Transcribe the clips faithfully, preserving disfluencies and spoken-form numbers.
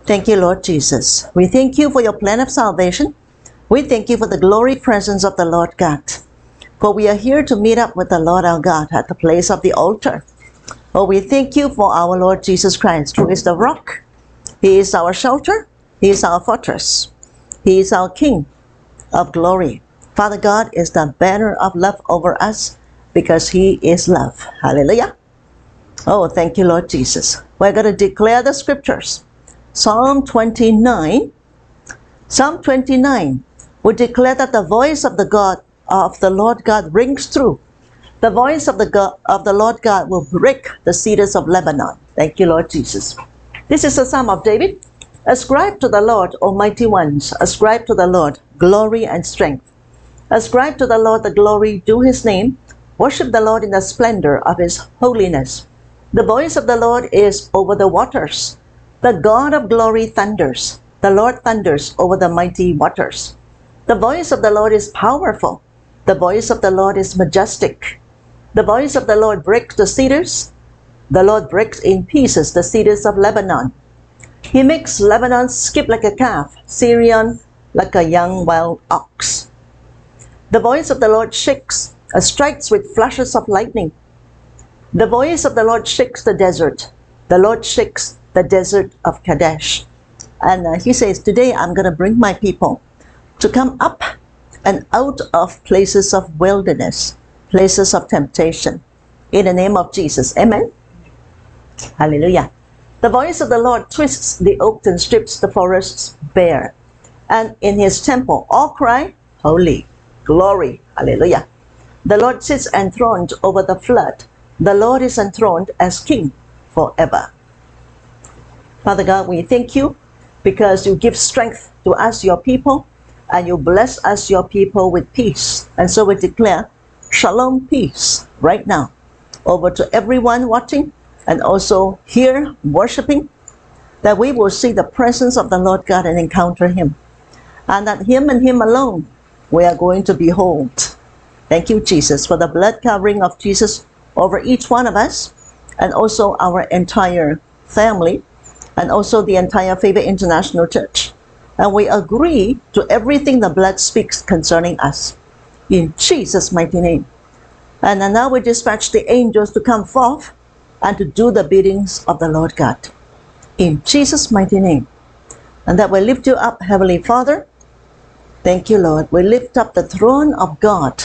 Thank you, Lord Jesus. We thank you for your plan of salvation. We thank you for the glory presence of the Lord God. For we are here to meet up with the Lord our God at the place of the altar. Oh, we thank you for our Lord Jesus Christ, who is the rock. He is our shelter. He is our fortress. He is our King of glory. Father God is the banner of love over us because He is love. Hallelujah. Oh, thank you, Lord Jesus. We're going to declare the scriptures. Psalm twenty-nine. Psalm twenty-nine would declare that the voice of the God of the Lord God rings through. The voice of the God of the Lord God will break the cedars of Lebanon. Thank you, Lord Jesus. This is a Psalm of David. Ascribe to the Lord, Almighty ones. Ascribe to the Lord glory and strength. Ascribe to the Lord the glory due His name. Worship the Lord in the splendor of His holiness. The voice of the Lord is over the waters. The God of glory thunders. The Lord thunders over the mighty waters. The voice of the Lord is powerful. The voice of the Lord is majestic. The voice of the Lord breaks the cedars. The Lord breaks in pieces the cedars of Lebanon. He makes Lebanon skip like a calf, Syrian like a young wild ox. The voice of the Lord shakes, uh, strikes with flashes of lightning. The voice of the Lord shakes the desert. The Lord shakes the desert of Kadesh. And uh, He says, today I'm going to bring my people to come up and out of places of wilderness, places of temptation. In the name of Jesus. Amen. Hallelujah. The voice of the Lord twists the oak and strips the forests bare. And in His temple all cry, holy, glory. Hallelujah. The Lord sits enthroned over the flood. The Lord is enthroned as King forever. Father God, we thank you because you give strength to us, your people, and you bless us, your people, with peace. And so we declare shalom, peace, right now, over to everyone watching and also here worshiping, that we will see the presence of the Lord God and encounter Him. And that Him and Him alone we are going to behold. Thank you, Jesus, for the blood covering of Jesus over each one of us and also our entire family and also the entire Favor International Church. And we agree to everything the blood speaks concerning us. In Jesus' mighty name. And now we dispatch the angels to come forth and to do the biddings of the Lord God. In Jesus' mighty name. And that we lift you up, Heavenly Father. Thank you, Lord. We lift up the throne of God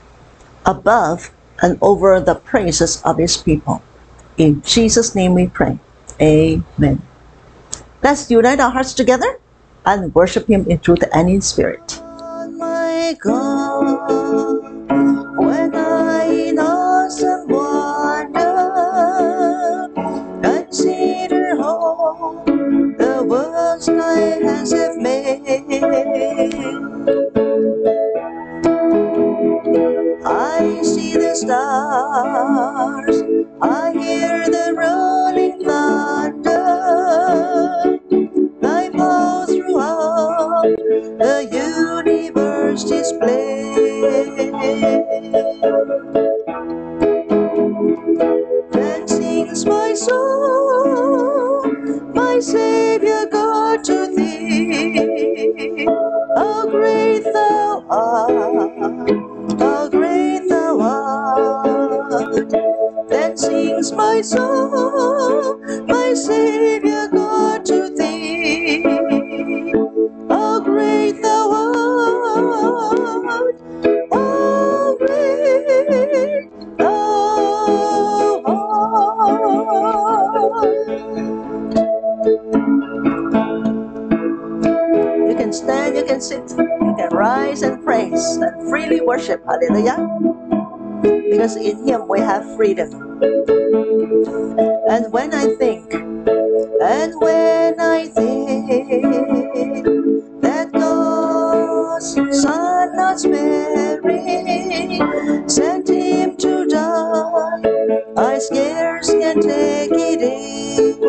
above and over the praises of His people. In Jesus' name we pray. Amen. Let's unite our hearts together and worship Him in truth and in spirit. Oh my God, when I in awesome wonder consider all the worlds Thy hands have made, I see the stars, I hear the rolling thunder, Thy power throughout the universe display. Then sings my soul, my Savior God, to Thee. How great Thou art, how great Thou art. Then sings my soul, my Savior God, to Thee. How great Thou art, how great Thou art. You can stand, you can sit, you can rise and praise and freely worship. Hallelujah. Because in Him we have freedom. And when I think, and when I think that God's Son not sparing sent Him to die, I scarce can take it in.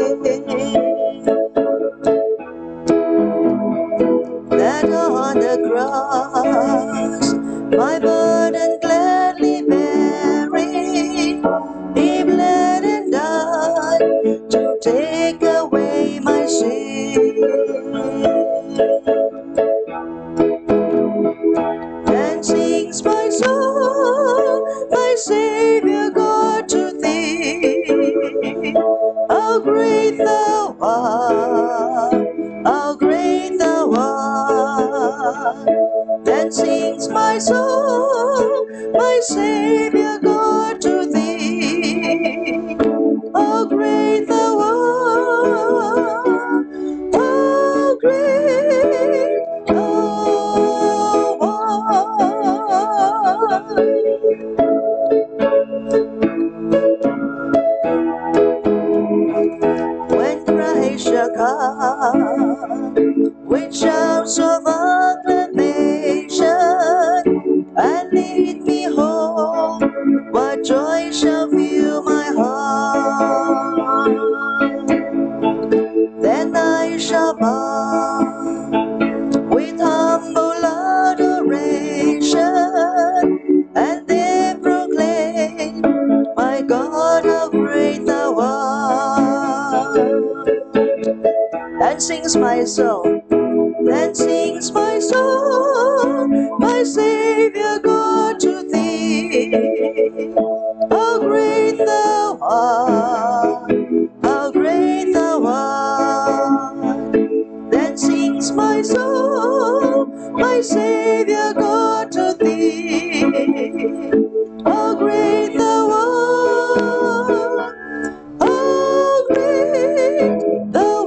That on the cross my burden gladly bearing, He bled and died to take away my sin. Then sings my soul, my Savior God, to thee. How great thou art, how great thou art. Then sings my soul, my Savior God, to thee. How great thou art, how great thou art. When Christ shall come with shouts of acclamation and lead me home, what joy shall fill my heart. Then I shall bow with humble adoration and then proclaim, my God, how great thou art. Then sings my soul, then sings my soul, my Savior God, to thee. How great thou art, how great thou art. Then sings my soul, my Savior God, to thee. How great thou art, how great thou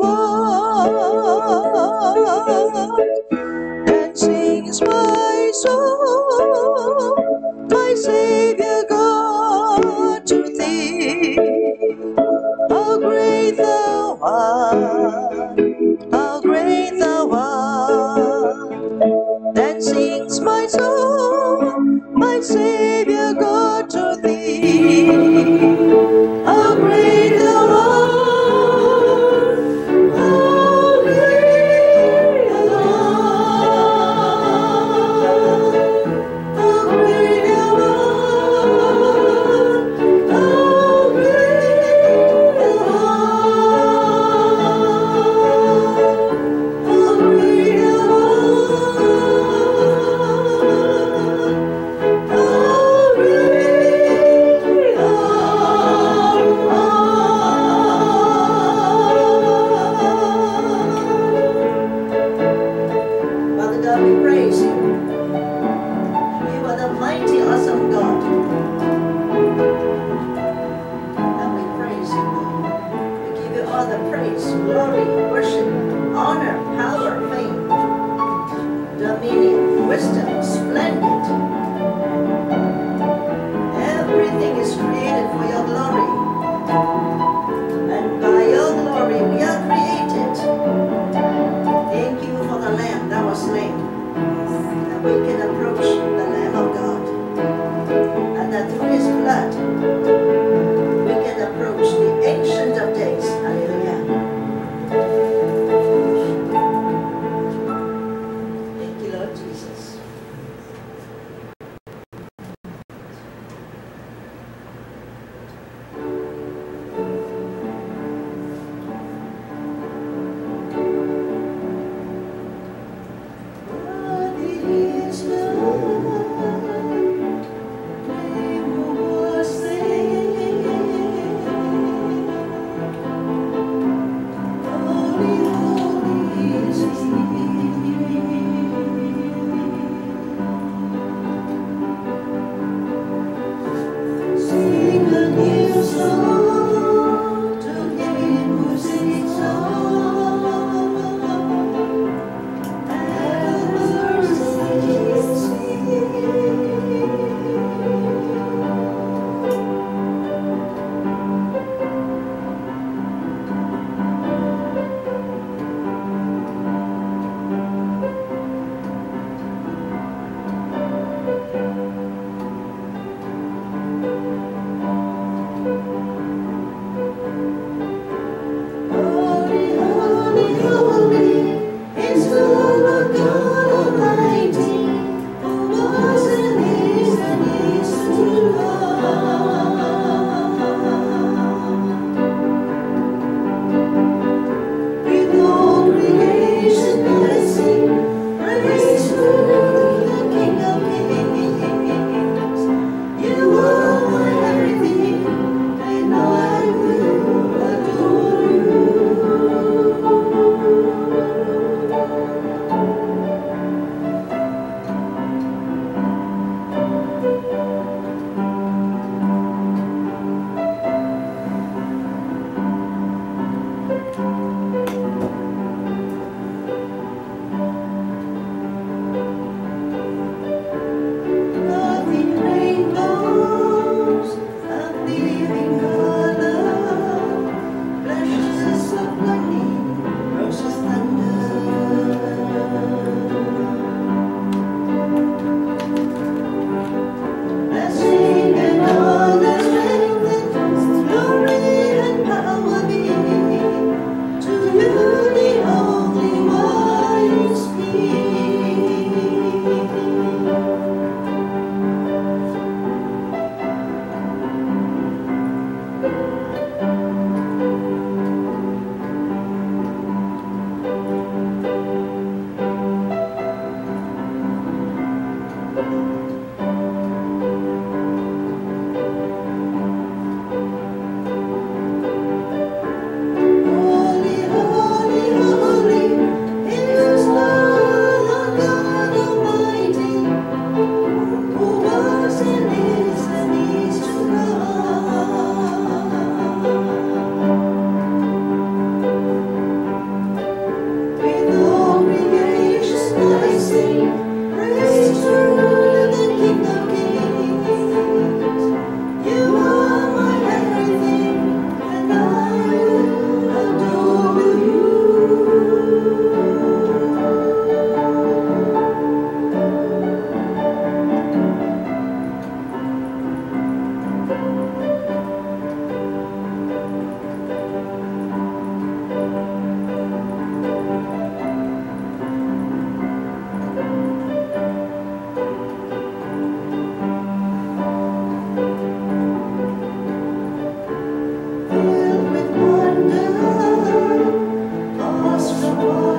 art. Then sings my soul, my Savior God, to thee. How great thou art, how great thou art. Then sings my soul,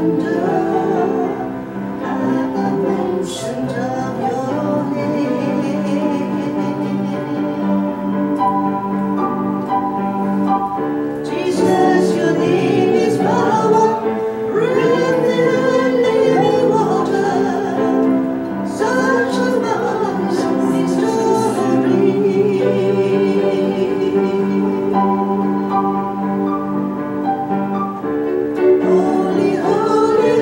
Holy, holy,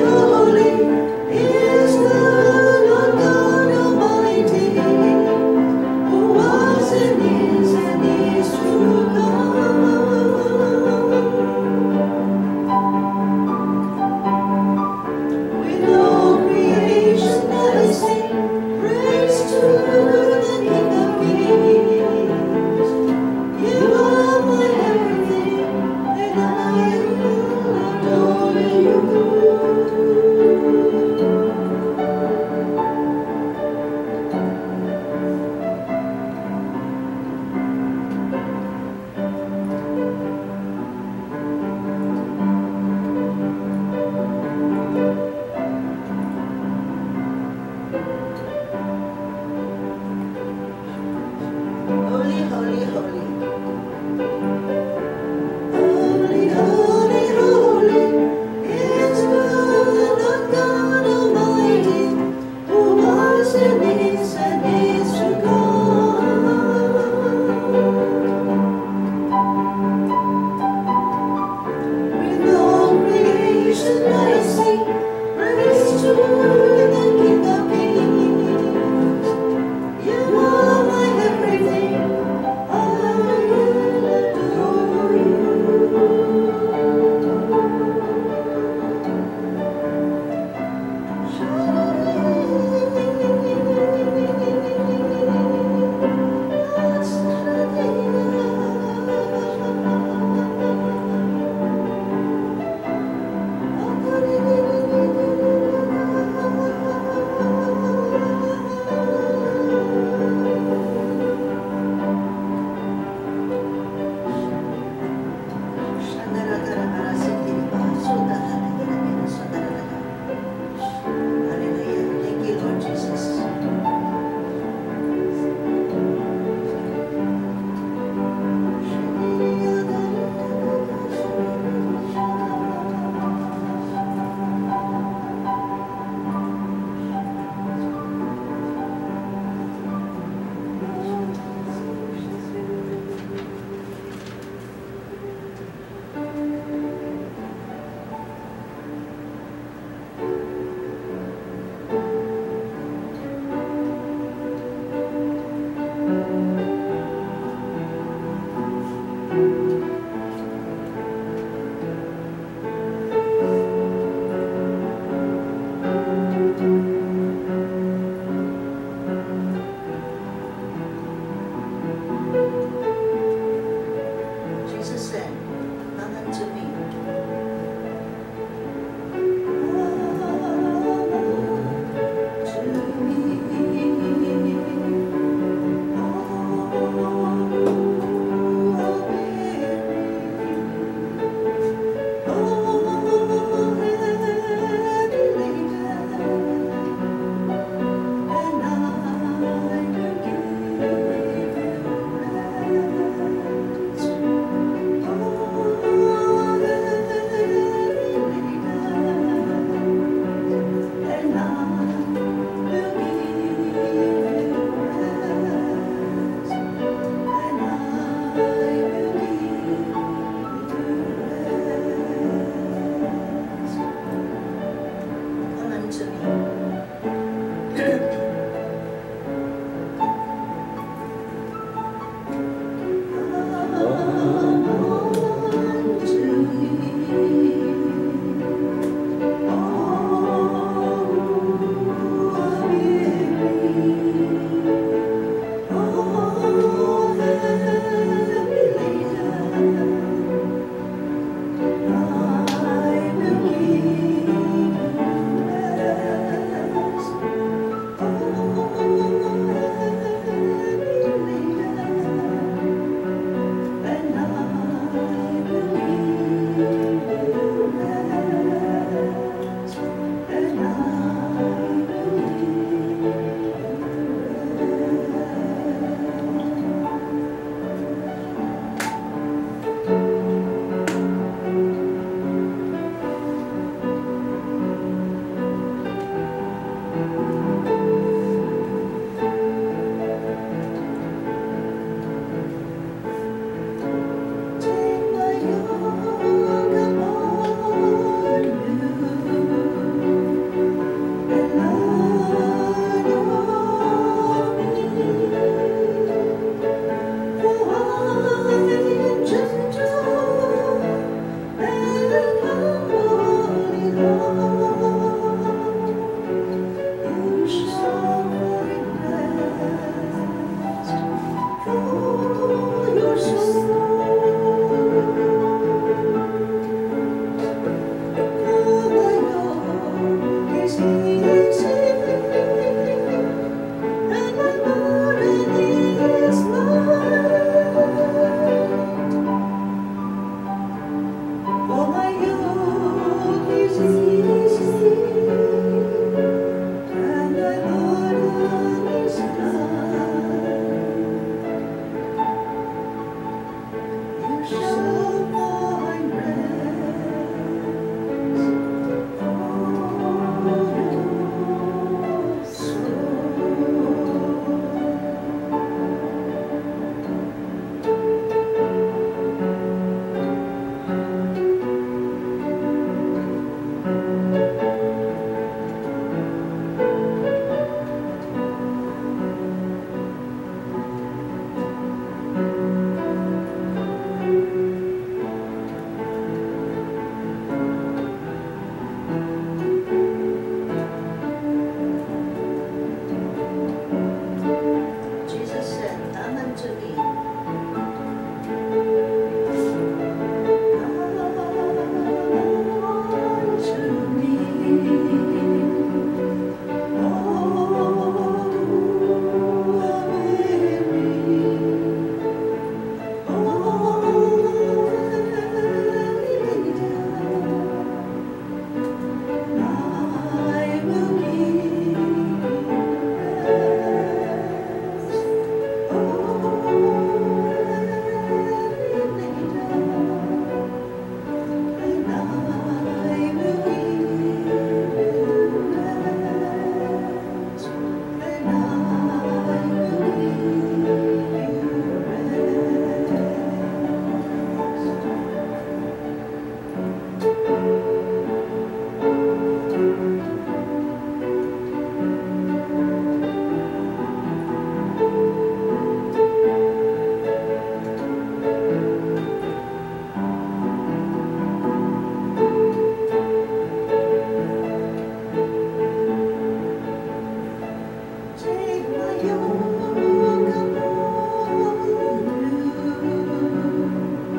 Take my yoke upon you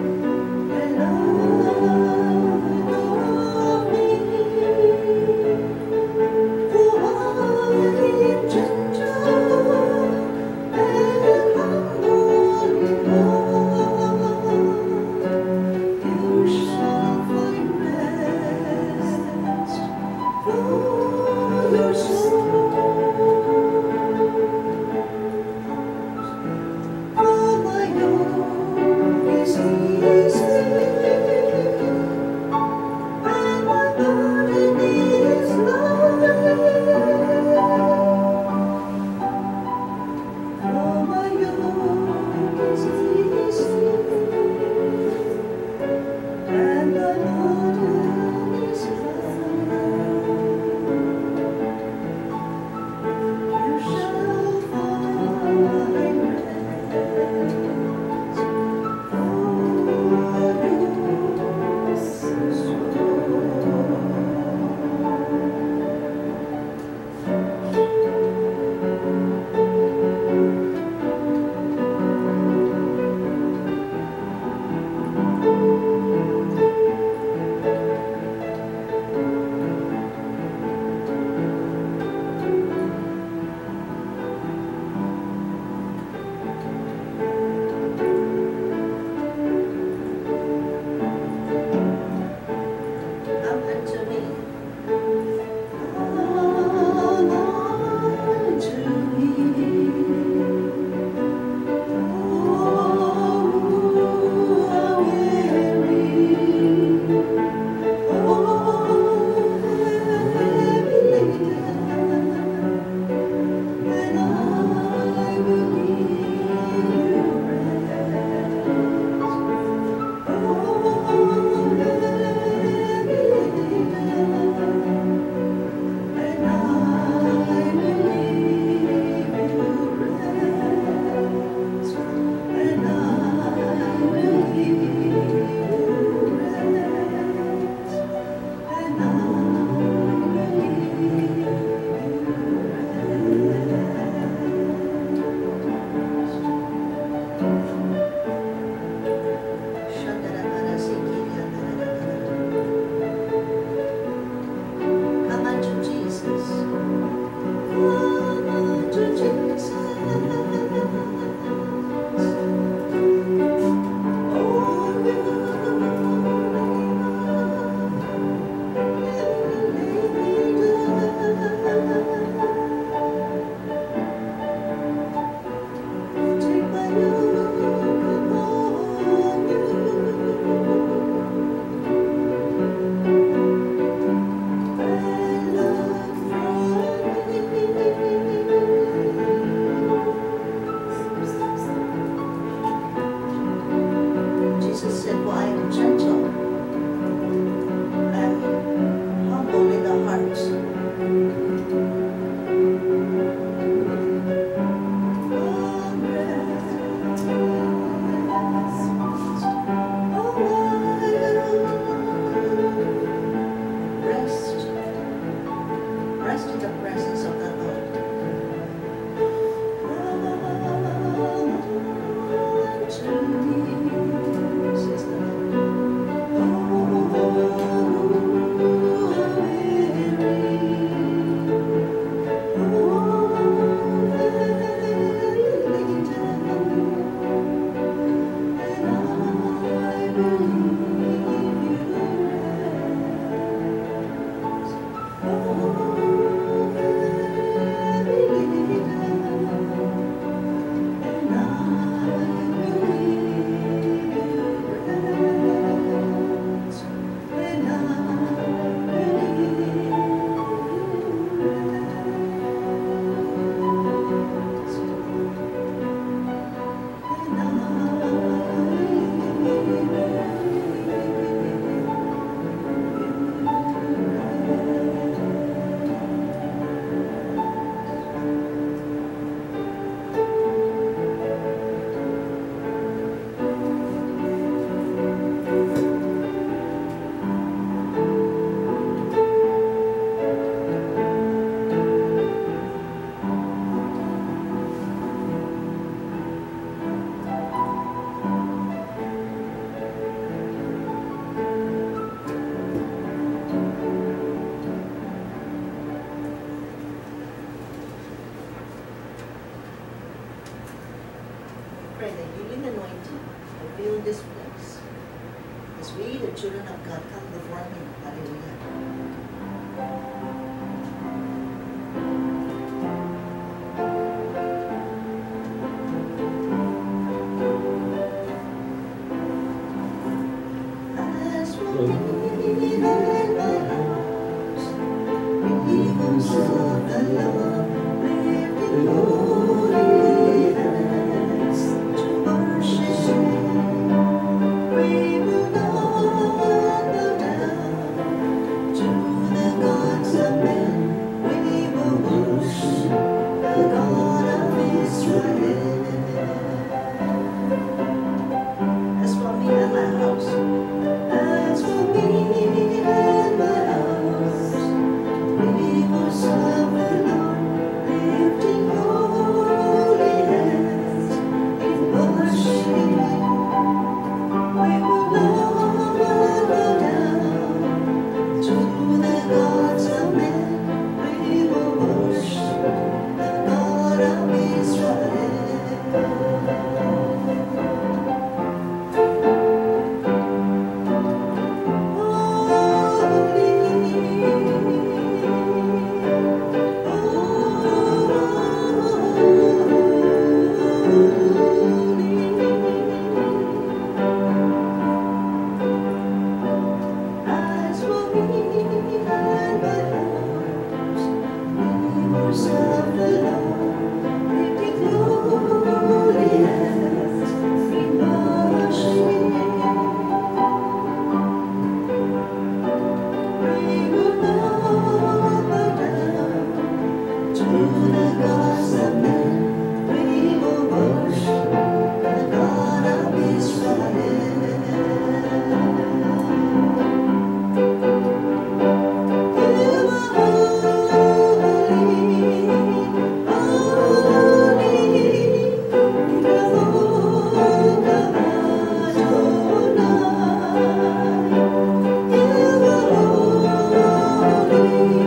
and learn of me. pray the healing anointing will fill this place as we, the children of God, come before Him. Hallelujah. As for me and my house, we will serve the Lord, lifting holy hands to worship Him. We will not bow down to the gods of men. We will worship the God of Israel. As for me and my house, as for me and my house, we will serve the Lord, lifting holy hands in worship. We will not bow down to the gods of men. We will worship the God of Israel. As for me and my house, we will serve the Lord, lifting holy hands in worship. We will not bow down to the gods of men. We will worship the God of Israel. You are holy, holy, Jehovah Adonai. You are holy,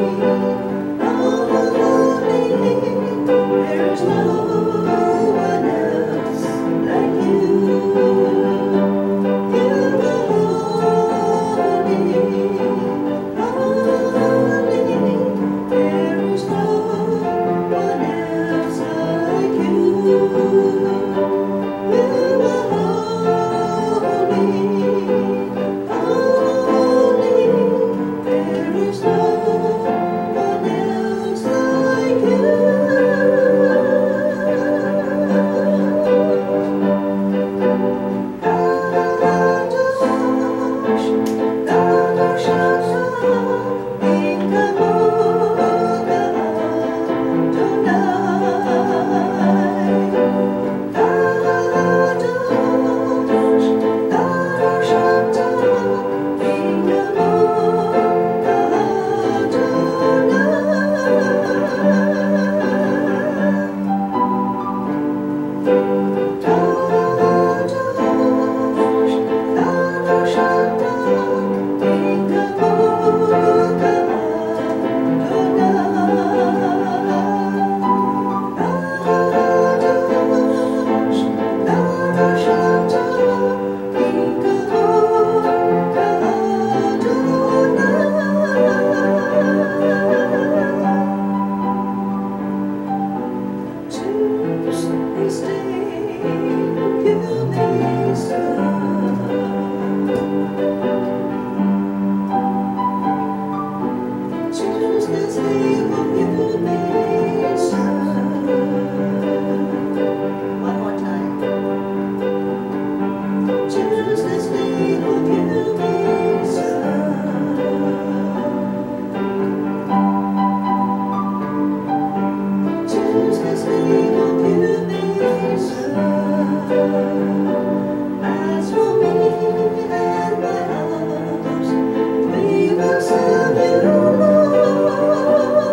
holy. There is no one else like you. You are holy, holy. There is no one else like you. You are holy, holy. There is no one else like you. Choose this day whom you may serve. Choose this day whom you may serve. One more time. Choose this day whom you may serve. Choose this day whom you may serve. As for me and my house, we will serve you, Lord.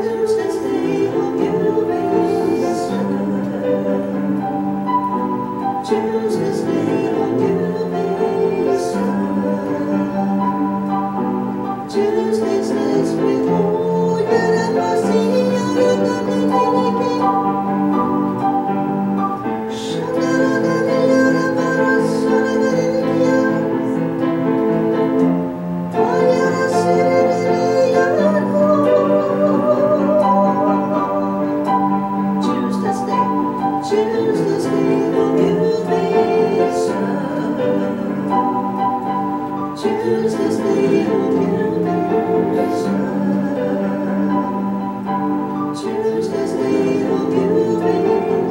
Choose this day whom you may serve. Choose this day whom you may serve. Choose this day with all your mercy, your Choose this day, choose this day whom you may serve. Choose this day whom you may serve. Choose this day whom you may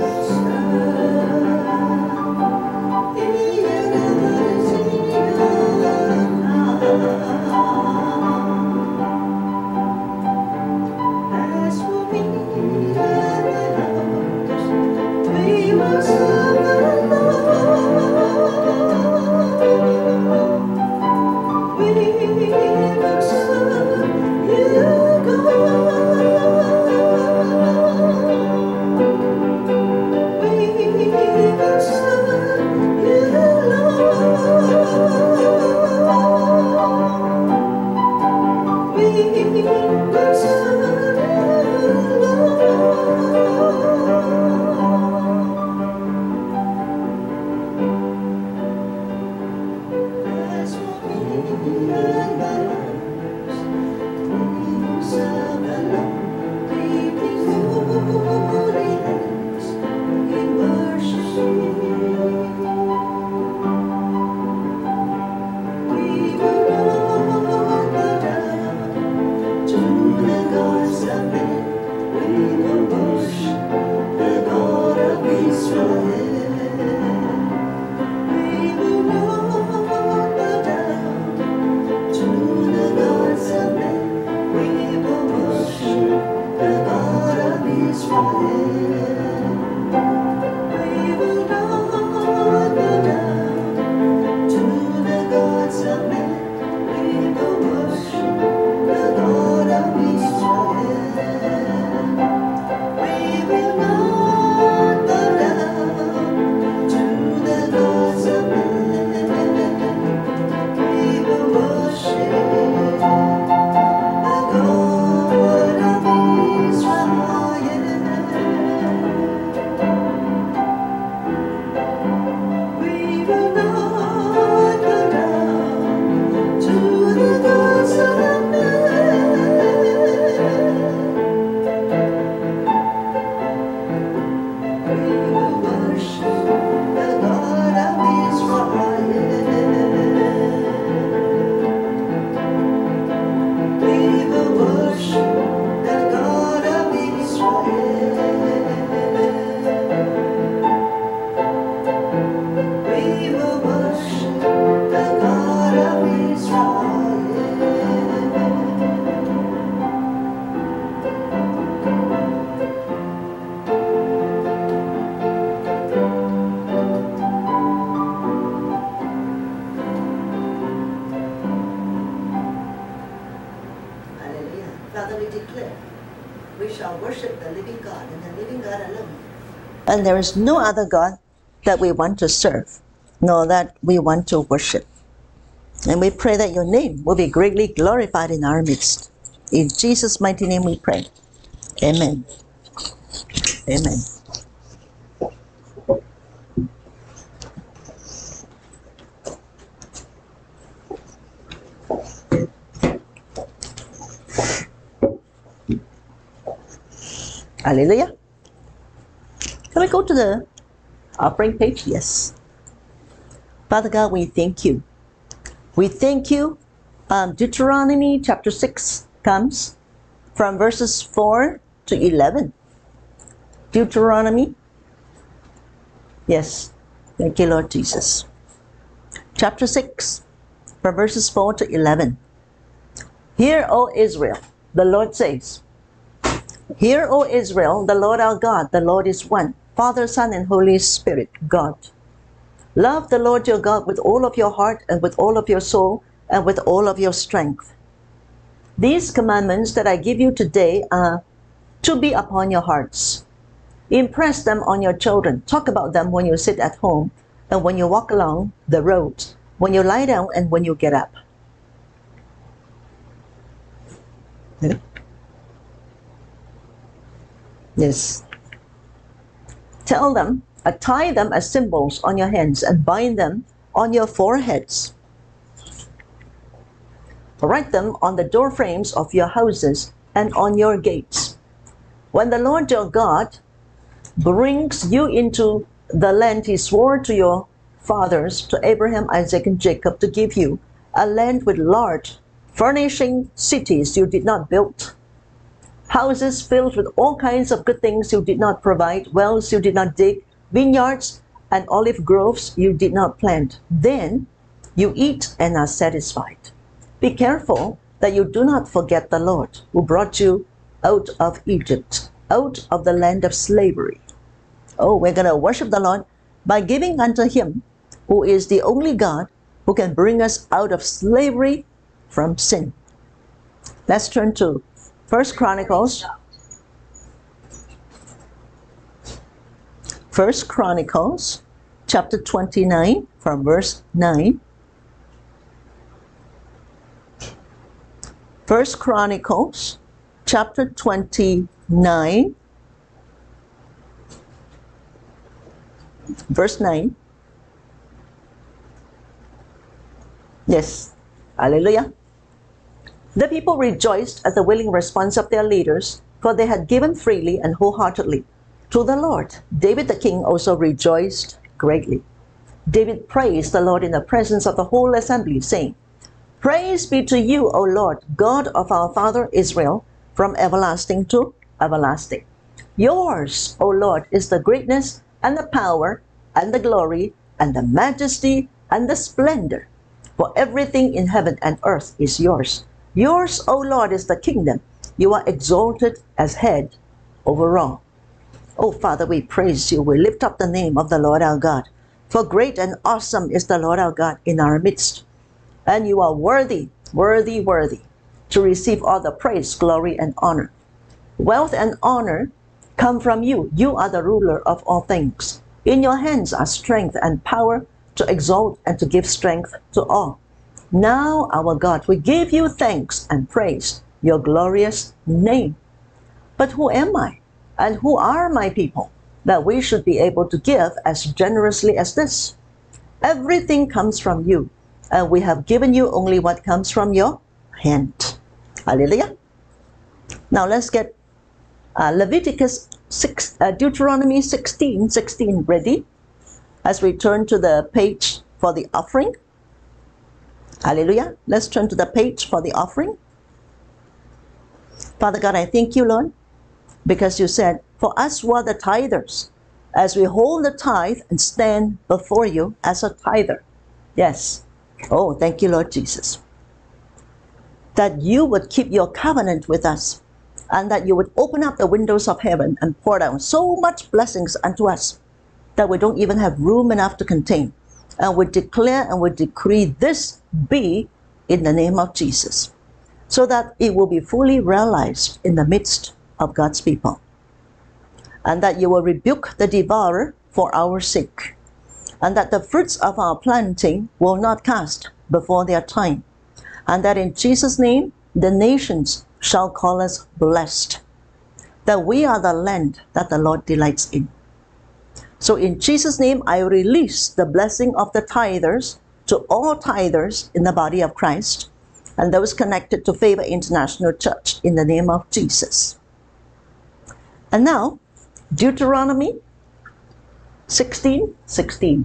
As for me and my house, we will serve the Lord. We will serve you, God. We will serve you, Lord. We will serve you, As for me and my house, we will serve the Lord. Lifting holy hands in worship. We will not bow down to the gods of men. We will worship the God of Israel. We will not bow down to the gods of men. We will worship the God of Israel. We will not bow down to the gods of men. We will worship the God of Israel. We will not bow down to the gods of men. We will worship the God of Israel. We will not bow down to the gods of men. We will worship the God of Israel. We will worship the God of Israel. We will worship the God of Israel. Hallelujah. Father, we declare we shall worship the living God and the living God alone. And there is no other God that we want to serve, nor that we want to worship. And we pray that your name will be greatly glorified in our midst. In Jesus' mighty name we pray. Amen. Amen. Hallelujah. Can we go to the offering page? Yes. Father God, we thank you. We thank you. Um, Deuteronomy chapter six comes from verses four to eleven. Deuteronomy. Yes. Thank you, Lord Jesus. Chapter six, from verses four to eleven. Hear, O Israel, the Lord says, Hear, O Israel, the Lord our God, the Lord is one, Father, Son, and Holy Spirit, God. Love the Lord your God with all of your heart and with all of your soul and with all of your strength. These commandments that I give you today are to be upon your hearts. Impress them on your children. Talk about them when you sit at home and when you walk along the road, when you lie down and when you get up. Yeah. Yes. Tell them, uh, tie them as symbols on your hands and bind them on your foreheads. Write them on the door frames of your houses and on your gates. When the Lord your God brings you into the land he swore to your fathers, to Abraham, Isaac, and Jacob, to give you, a land with large, furnishing cities you did not build, houses filled with all kinds of good things you did not provide, wells you did not dig, vineyards and olive groves you did not plant. Then you eat and are satisfied. Be careful that you do not forget the Lord who brought you out of Egypt, out of the land of slavery. Oh, we're going to worship the Lord by giving unto him, who is the only God who can bring us out of slavery from sin. Let's turn to First Chronicles. First Chronicles chapter twenty-nine from verse nine. First Chronicles chapter twenty-nine verse nine. Yes. Hallelujah. The people rejoiced at the willing response of their leaders, for they had given freely and wholeheartedly to the Lord. David the king also rejoiced greatly. David praised the Lord in the presence of the whole assembly, saying, Praise be to you, O Lord, God of our father Israel, from everlasting to everlasting. Yours, O Lord, is the greatness and the power and the glory and the majesty and the splendor. For everything in heaven and earth is yours. Yours, O Lord, is the kingdom. You are exalted as head over all. Oh, Father, we praise you. We lift up the name of the Lord our God. For great and awesome is the Lord our God in our midst. And you are worthy, worthy, worthy to receive all the praise, glory, and honor. Wealth and honor come from you. You are the ruler of all things. In your hands are strength and power to exalt and to give strength to all. Now, our God, we give you thanks and praise your glorious name. But who am I, and who are my people, that we should be able to give as generously as this? Everything comes from you, and we have given you only what comes from your hand. Hallelujah. Now let's get uh, Leviticus six, uh, Deuteronomy sixteen, sixteen ready as we turn to the page for the offering. Hallelujah. Let's turn to the page for the offering. Father God, I thank you, Lord, because you said, for us who are the tithers, as we hold the tithe and stand before you as a tither. Yes. Oh, thank you, Lord Jesus. That you would keep your covenant with us, and that you would open up the windows of heaven and pour down so much blessings unto us that we don't even have room enough to contain. And we declare and we decree this be in the name of Jesus, so that it will be fully realized in the midst of God's people. And that you will rebuke the devourer for our sake. And that the fruits of our planting will not cast before their time. And that in Jesus' name, the nations shall call us blessed. That we are the land that the Lord delights in. So in Jesus' name, I release the blessing of the tithers to all tithers in the body of Christ and those connected to Favor International Church in the name of Jesus. And now, Deuteronomy sixteen, sixteen.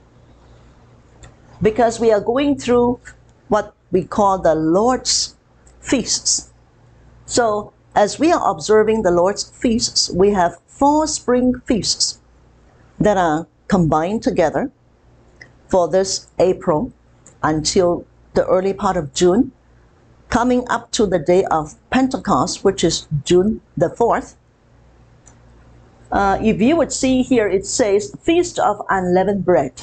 Because we are going through what we call the Lord's feasts. So, as we are observing the Lord's feasts, we have four spring feasts that are combined together for this April until the early part of June, coming up to the day of Pentecost, which is June the fourth. Uh, if you would see here, it says Feast of Unleavened Bread.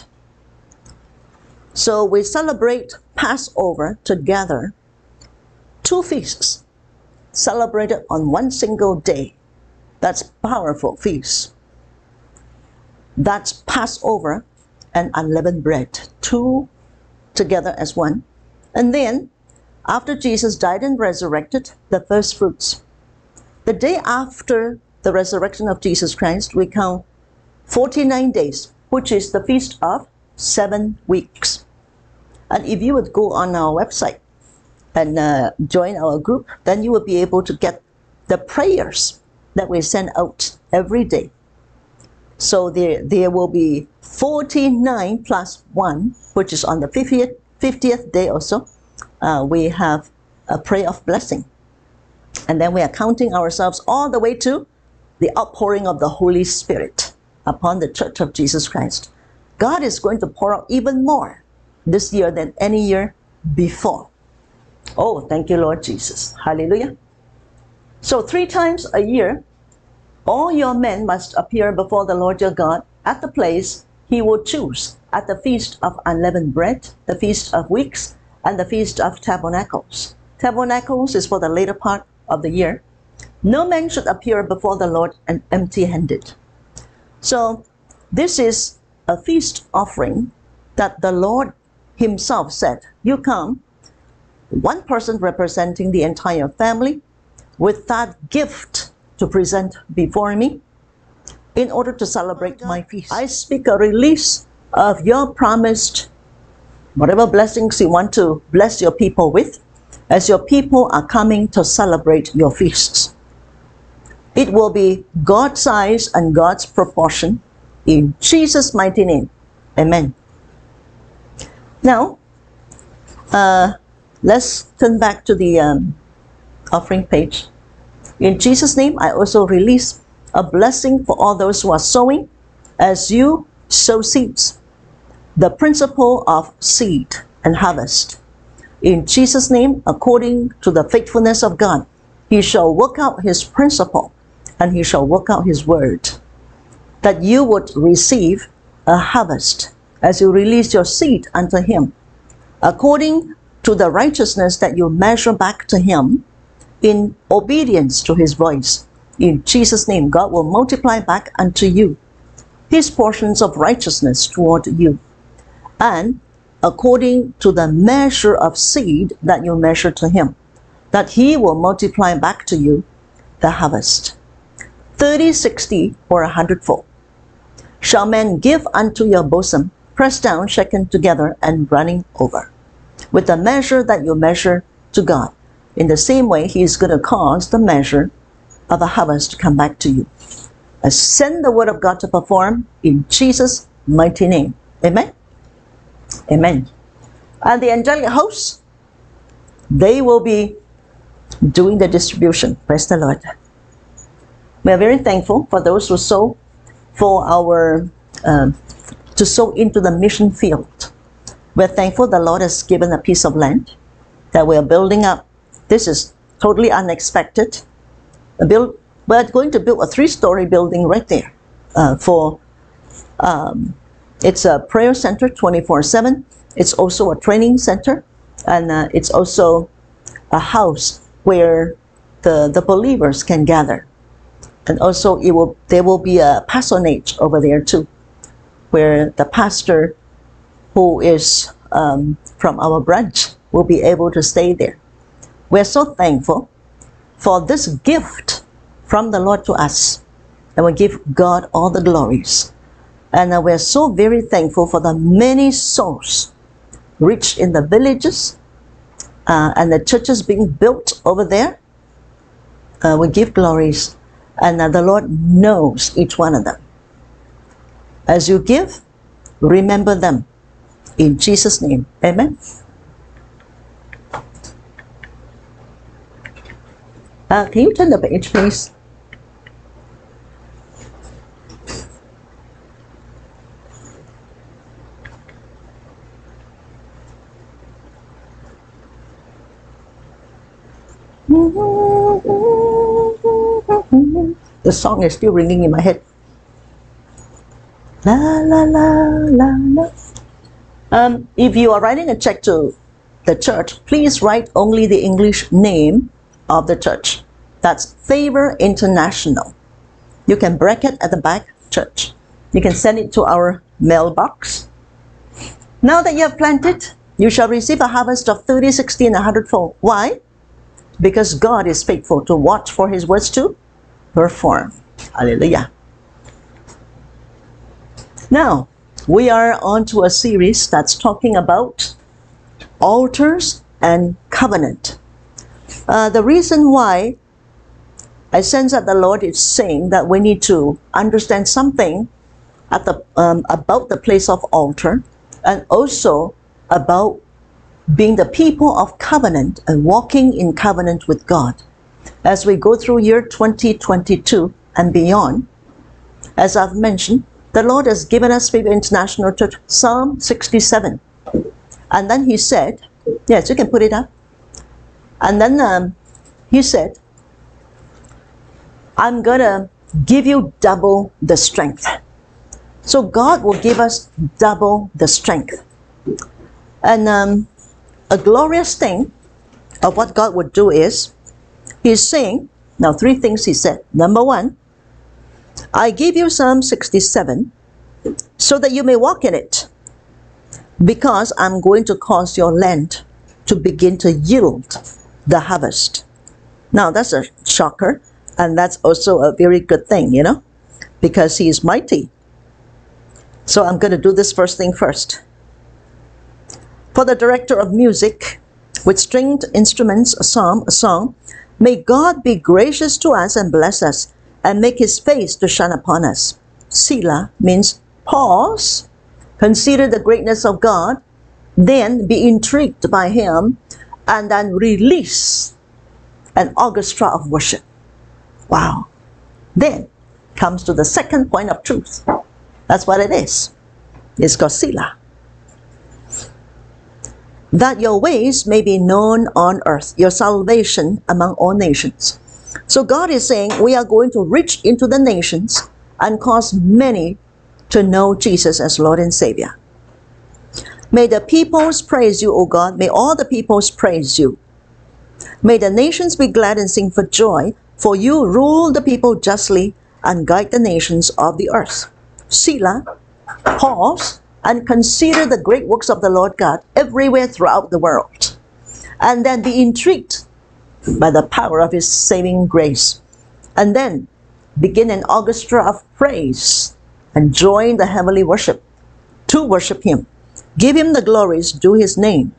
So we celebrate Passover together, two feasts celebrated on one single day. That's powerful feast. That's Passover and unleavened bread, two together as one. And then, after Jesus died and resurrected, the first fruits. The day after the resurrection of Jesus Christ, we count forty-nine days, which is the feast of seven weeks. And if you would go on our website and uh, join our group, then you will be able to get the prayers that we send out every day. So there, there will be forty-nine plus one, which is on the fiftieth, fiftieth day or so. Uh, we have a prayer of blessing. And then we are counting ourselves all the way to the outpouring of the Holy Spirit upon the Church of Jesus Christ. God is going to pour out even more this year than any year before. Oh, thank you, Lord Jesus. Hallelujah. So three times a year, all your men must appear before the Lord your God at the place he will choose, at the Feast of Unleavened Bread, the Feast of Weeks, and the Feast of Tabernacles. Tabernacles is for the later part of the year. No man should appear before the Lord empty-handed. So this is a feast offering that the Lord himself said, you come, one person representing the entire family, with that gift to present before me in order to celebrate my feast. I speak a release of your promised whatever blessings you want to bless your people with as your people are coming to celebrate your feasts. It will be God's size and God's proportion in Jesus' mighty name. Amen. Now, uh, let's turn back to the um, offering page. In Jesus' name, I also release a blessing for all those who are sowing as you sow seeds. The principle of seed and harvest. In Jesus' name, according to the faithfulness of God, he shall work out his principle and he shall work out his word. That you would receive a harvest as you release your seed unto him, according to the righteousness that you measure back to him in obedience to his voice. In Jesus' name, God will multiply back unto you his portions of righteousness toward you. And according to the measure of seed that you measure to him, that he will multiply back to you the harvest. Thirty, sixty, or a hundredfold. Shall men give unto your bosom, pressed down, shaken together, and running over. With the measure that you measure to God. In the same way, he is going to cause the measure of a harvest to come back to you. I send the word of God to perform in Jesus' mighty name. Amen? Amen. And the angelic hosts, they will be doing the distribution. Praise the Lord. We are very thankful for those who sow for our, uh, to sow into the mission field. We're thankful the Lord has given a piece of land that we are building up. This is totally unexpected. A build, we're going to build a three-story building right there uh, for, um, it's a prayer center twenty-four seven. It's also a training center, and uh, it's also a house where the, the believers can gather. And also it will, there will be a parsonage over there too, where the pastor who is um, from our branch will be able to stay there. We're so thankful for this gift from the Lord to us, and we give God all the glories. And uh, we're so very thankful for the many souls reached in the villages uh, and the churches being built over there. Uh, we give glories, and uh, the Lord knows each one of them. As you give, remember them. In Jesus' name, amen. Uh, can you turn the page, please? The song is still ringing in my head. La la la la la. Um, if you are writing a check to the church, please write only the English name of the church. That's Favor International. You can bracket at the back, church. You can send it to our mailbox. Now that you have planted, you shall receive a harvest of thirty, sixty, and a hundredfold. Why? Because God is faithful to watch for His words to perform. Hallelujah. Now, we are on to a series that's talking about altars and covenant. Uh, the reason why I sense that the Lord is saying that we need to understand something at the, um, about the place of altar, and also about being the people of covenant and walking in covenant with God. As we go through year twenty twenty-two and beyond, as I've mentioned, the Lord has given us, Faith International Church, Psalm sixty-seven. And then He said, yes, you can put it up. And then um, He said, I'm going to give you double the strength. So God will give us double the strength. And um, a glorious thing of what God would do is, He's saying, now three things He said. Number one, I give you Psalm sixty-seven so that you may walk in it, because I'm going to cause your land to begin to yield the harvest. Now that's a shocker, and that's also a very good thing, you know, because He is mighty. So I'm going to do this first thing first. For the director of music, with stringed instruments, a psalm, a song, may God be gracious to us and bless us, and make His face to shine upon us. Selah means pause, consider the greatness of God, then be intrigued by Him, and then release an orchestra of worship. Wow. Then comes to the second point of truth. That's what it is. It's called Selah. That your ways may be known on earth, your salvation among all nations. So God is saying we are going to reach into the nations and cause many to know Jesus as Lord and Savior. May the peoples praise you, O God. May all the peoples praise you. May the nations be glad and sing for joy, for you rule the people justly and guide the nations of the earth. Selah, pause, and consider the great works of the Lord God everywhere throughout the world. And then be intrigued by the power of His saving grace. And then begin an orchestra of praise and join the heavenly worship to worship Him. Give Him the glories due His name.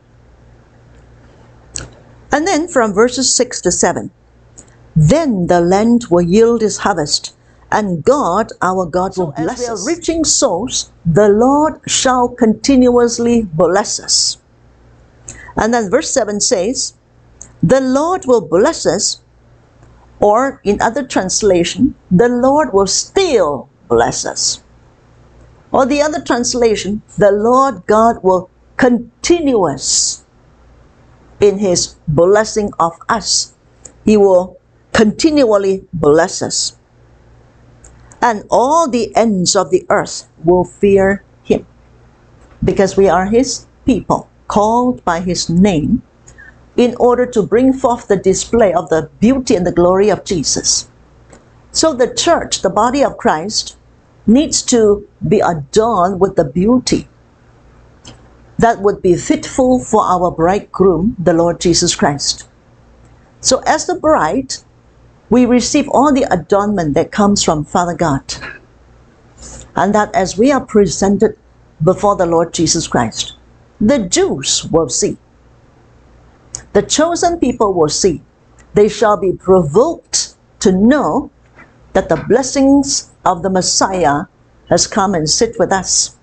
And then from verses six to seven, then the land will yield its harvest, and God, our God, will bless us. As we are reaching souls, the Lord shall continuously bless us. And then verse seven says, the Lord will bless us, or in other translation, the Lord will still bless us. Or the other translation, the Lord God will continuous in His blessing of us. He will continually bless us. And all the ends of the earth will fear Him, because we are His people, called by His name, in order to bring forth the display of the beauty and the glory of Jesus. So the church, the body of Christ, needs to be adorned with the beauty that would be fitful for our bridegroom, the Lord Jesus Christ. So as the bride, we receive all the adornment that comes from Father God. And that as we are presented before the Lord Jesus Christ, the Jews will see. The chosen people will see. They shall be provoked to know that the blessings of the Messiah has come and sit with us.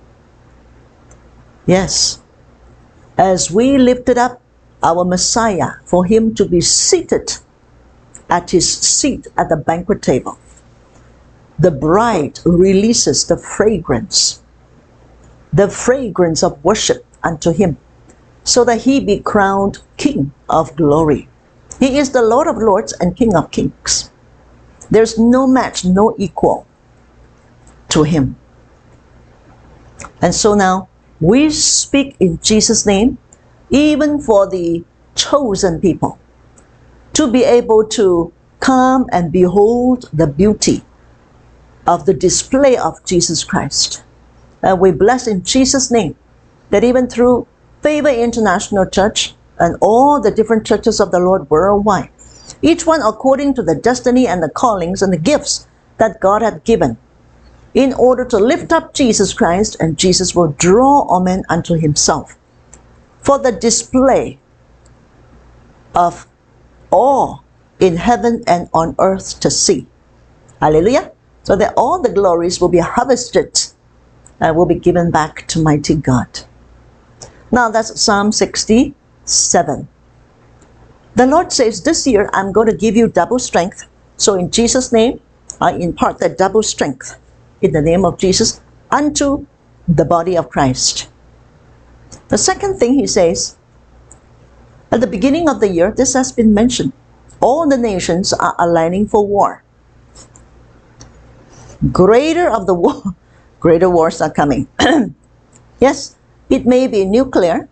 Yes. As we lifted up our Messiah for Him to be seated at His seat at the banquet table, the bride releases the fragrance, the fragrance of worship unto Him, so that He be crowned King of glory. He is the Lord of lords and King of kings. There's no match, no equal to Him. And so now, we speak in Jesus' name, even for the chosen people, to be able to come and behold the beauty of the display of Jesus Christ. And we bless in Jesus' name that even through Favor International Church and all the different churches of the Lord worldwide, each one according to the destiny and the callings and the gifts that God had given, in order to lift up Jesus Christ, and Jesus will draw all men unto himself, for the display of all in heaven and on earth to see. Hallelujah. So that all the glories will be harvested and will be given back to mighty God. Now that's Psalm sixty-seven. The Lord says, this year I'm going to give you double strength. So in Jesus' name, I impart that double strength in the name of Jesus unto the body of Christ. The second thing he says, at the beginning of the year, this has been mentioned, all the nations are aligning for war. Greater of the war, greater wars are coming. Yes, it may be nuclear.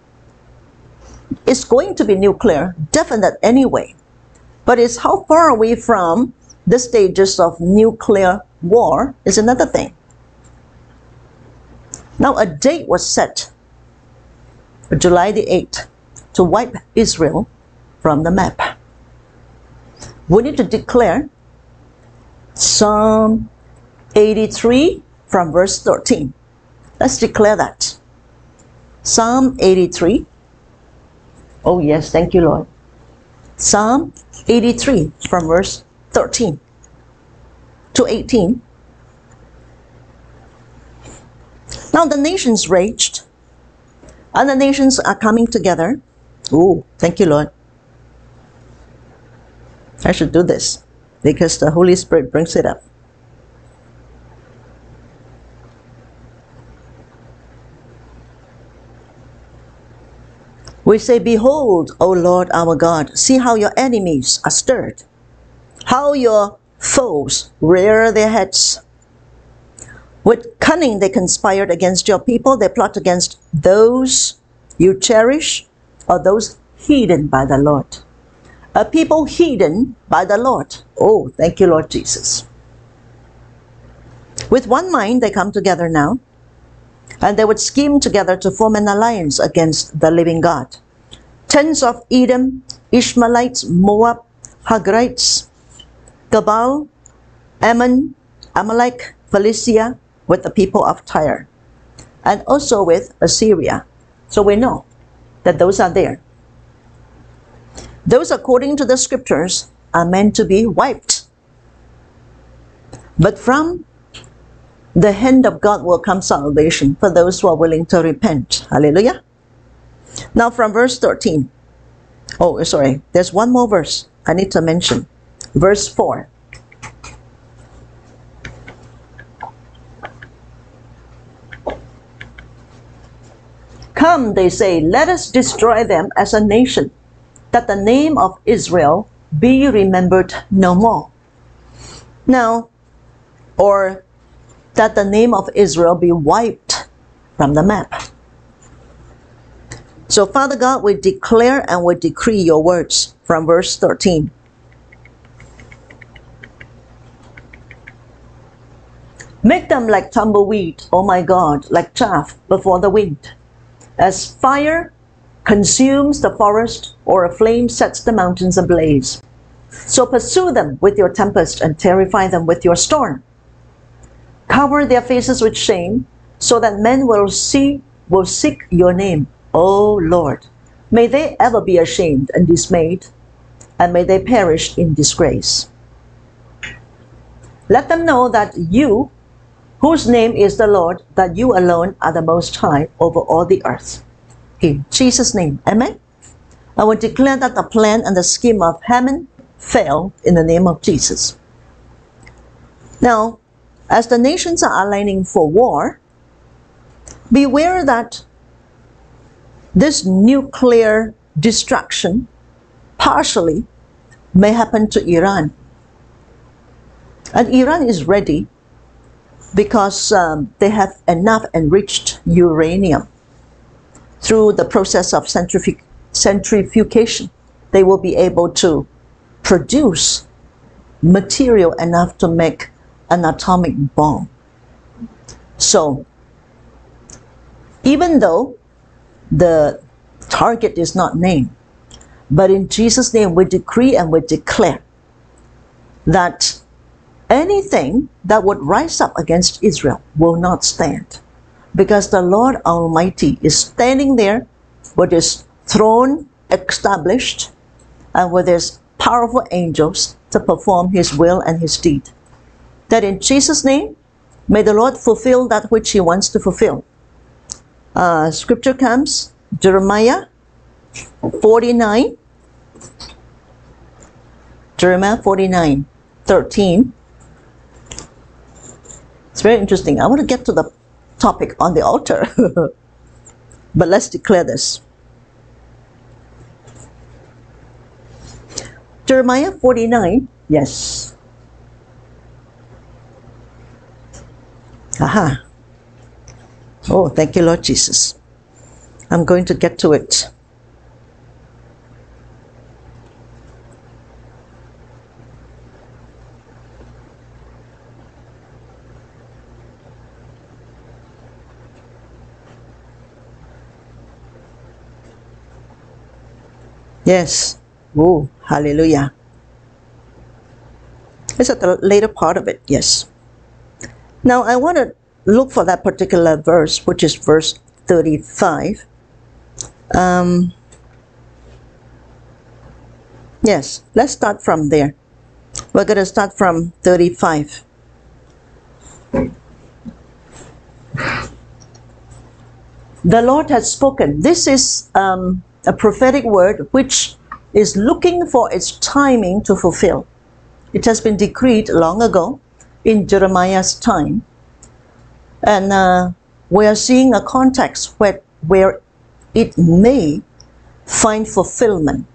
It's going to be nuclear, definite anyway. But it's how far away from the stages of nuclear war is another thing. Now a date was set for July the eighth to wipe Israel from the map. We need to declare Psalm eighty-three from verse thirteen. Let's declare that. Psalm eighty-three. Oh yes, thank you, Lord. Psalm eighty-three from verse thirteen to eighteen. Now the nations raged, and the nations are coming together. Oh, thank you, Lord. I should do this because the Holy Spirit brings it up. We say, behold, O Lord our God, see how your enemies are stirred, how your foes rear their heads. With cunning they conspired against your people. They plot against those you cherish, or those hidden by the Lord. A people hidden by the Lord. Oh, thank you, Lord Jesus. With one mind they come together now, and they would scheme together to form an alliance against the living God. Tens of Edom, Ishmaelites, Moab, Hagrites, Gabal, Ammon, Amalek, Philistia, with the people of Tyre, and also with Assyria. So we know that those are there. Those, according to the scriptures, are meant to be wiped. But from the hand of God will come salvation for those who are willing to repent. Hallelujah. Now from verse thirteen. Oh, sorry. There's one more verse I need to mention. Verse four. Come, they say, let us destroy them as a nation, that the name of Israel be remembered no more. Now, or that the name of Israel be wiped from the map. So, Father God, we declare and we decree your words from verse thirteen. Make them like tumbleweed, O my God, like chaff before the wind. As fire consumes the forest, or a flame sets the mountains ablaze. So pursue them with your tempest and terrify them with your storm. Cover their faces with shame, so that men will see, will seek your name, O Lord. May they ever be ashamed and dismayed, and may they perish in disgrace. Let them know that you, whose name is the Lord, that you alone are the Most High over all the earth. In Jesus' name, amen. I will declare that the plan and the scheme of Haman fail in the name of Jesus. Now, as the nations are aligning for war, beware that this nuclear destruction partially may happen to Iran. And Iran is ready because um, they have enough enriched uranium. Through the process of centrifug centrifugation, they will be able to produce material enough to make an atomic bomb. So, even though the target is not named, but in Jesus' name we decree and we declare that anything that would rise up against Israel will not stand, because the Lord Almighty is standing there with his throne established and with his powerful angels to perform his will and his deed. That in Jesus' name, may the Lord fulfill that which he wants to fulfill. Uh, scripture comes, Jeremiah forty-nine. Jeremiah forty-nine, thirteen. It's very interesting. I want to get to the topic on the altar. But let's declare this. Jeremiah forty-nine, yes. Aha. Oh, thank you, Lord Jesus. I'm going to get to it. Yes. Oh, hallelujah. It's at the later part of it, yes. Now, I want to look for that particular verse, which is verse thirty-five. Um, yes, let's start from there. We're going to start from thirty-five. The Lord has spoken. This is um, a prophetic word which is looking for its timing to fulfill. It has been decreed long ago in Jeremiah's time. And uh, we are seeing a context where, where it may find fulfillment.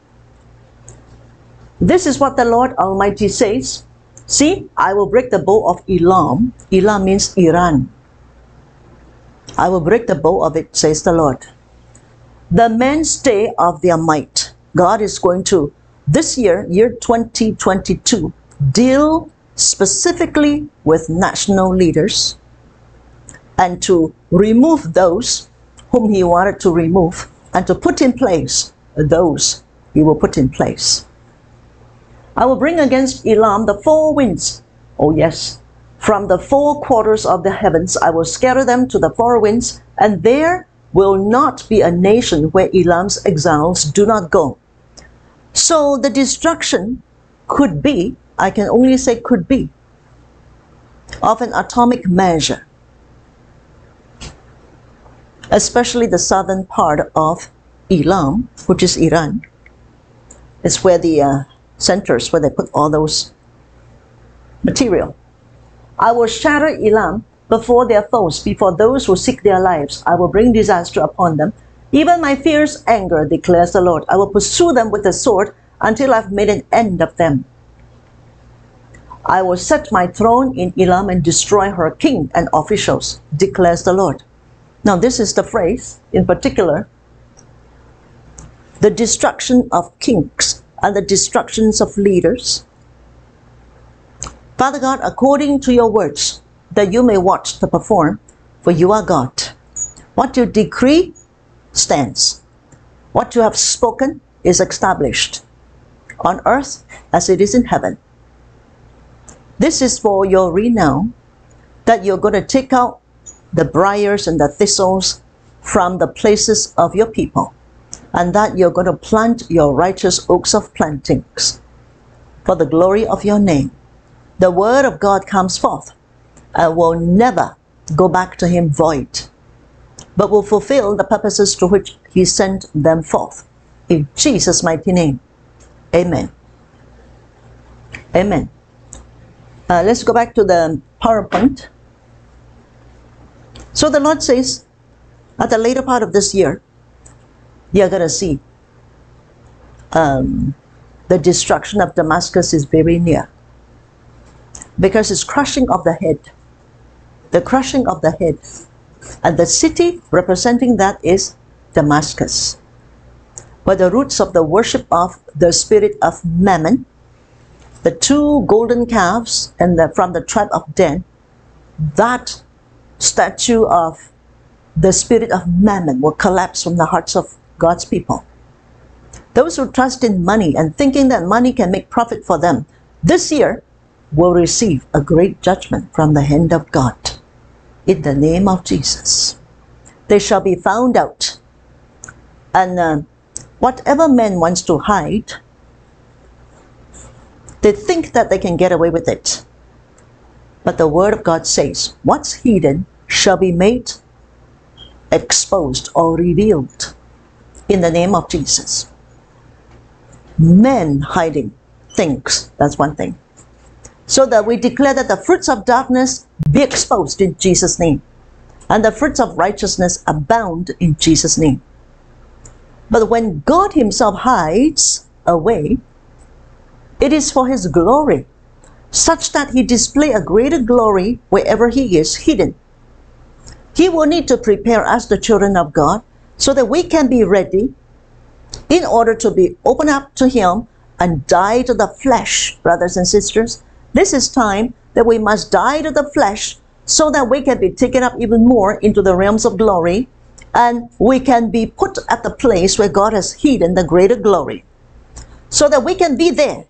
This is what the Lord Almighty says. See, I will break the bow of Elam. Elam means Iran. I will break the bow of it, says the Lord. The mainstay of their might. God is going to, this year, year twenty twenty-two, deal specifically with national leaders and to remove those whom he wanted to remove and to put in place those he will put in place. I will bring against Elam the four winds. Oh yes, from the four quarters of the heavens I will scatter them to the four winds, and there will not be a nation where Elam's exiles do not go. So the destruction could be, I can only say could be, of an atomic measure, especially the southern part of Elam, which is Iran. It's where the uh, centers, where they put all those material. I will shatter Elam before their foes, before those who seek their lives. I will bring disaster upon them. Even my fierce anger, declares the Lord. I will pursue them with the sword until I've made an end of them. I will set my throne in Elam and destroy her king and officials, declares the Lord. Now this is the phrase, in particular, the destruction of kings and the destructions of leaders. Father God, according to your words, that you may watch to perform, for you are God. What you decree stands. What you have spoken is established on earth as it is in heaven. This is for your renown, that you're going to take out the briars and the thistles from the places of your people, and that you're going to plant your righteous oaks of plantings for the glory of your name. The word of God comes forth and will never go back to him void, but will fulfill the purposes to which he sent them forth. In Jesus' mighty name, amen. Amen. Uh, let's go back to the PowerPoint. So the Lord says, at the later part of this year, you're going to see um, the destruction of Damascus is very near, because it's crushing of the head. The crushing of the head. And the city representing that is Damascus, where the roots of the worship of the spirit of Mammon the two golden calves and the, from the tribe of Dan, that statue of the spirit of mammon will collapse from the hearts of God's people. Those who trust in money and thinking that money can make profit for them this year will receive a great judgment from the hand of God. In the name of Jesus. They shall be found out. And uh, whatever man wants to hide, they think that they can get away with it. But the Word of God says, what's hidden shall be made exposed or revealed in the name of Jesus. Men hiding things, that's one thing. So that we declare that the fruits of darkness be exposed in Jesus' name, and the fruits of righteousness abound in Jesus' name. But when God Himself hides away, it is for His glory, such that He display a greater glory wherever He is hidden. He will need to prepare us, the children of God, so that we can be ready in order to be open up to Him and die to the flesh, brothers and sisters. This is time that we must die to the flesh so that we can be taken up even more into the realms of glory, and we can be put at the place where God has hidden the greater glory, so that we can be there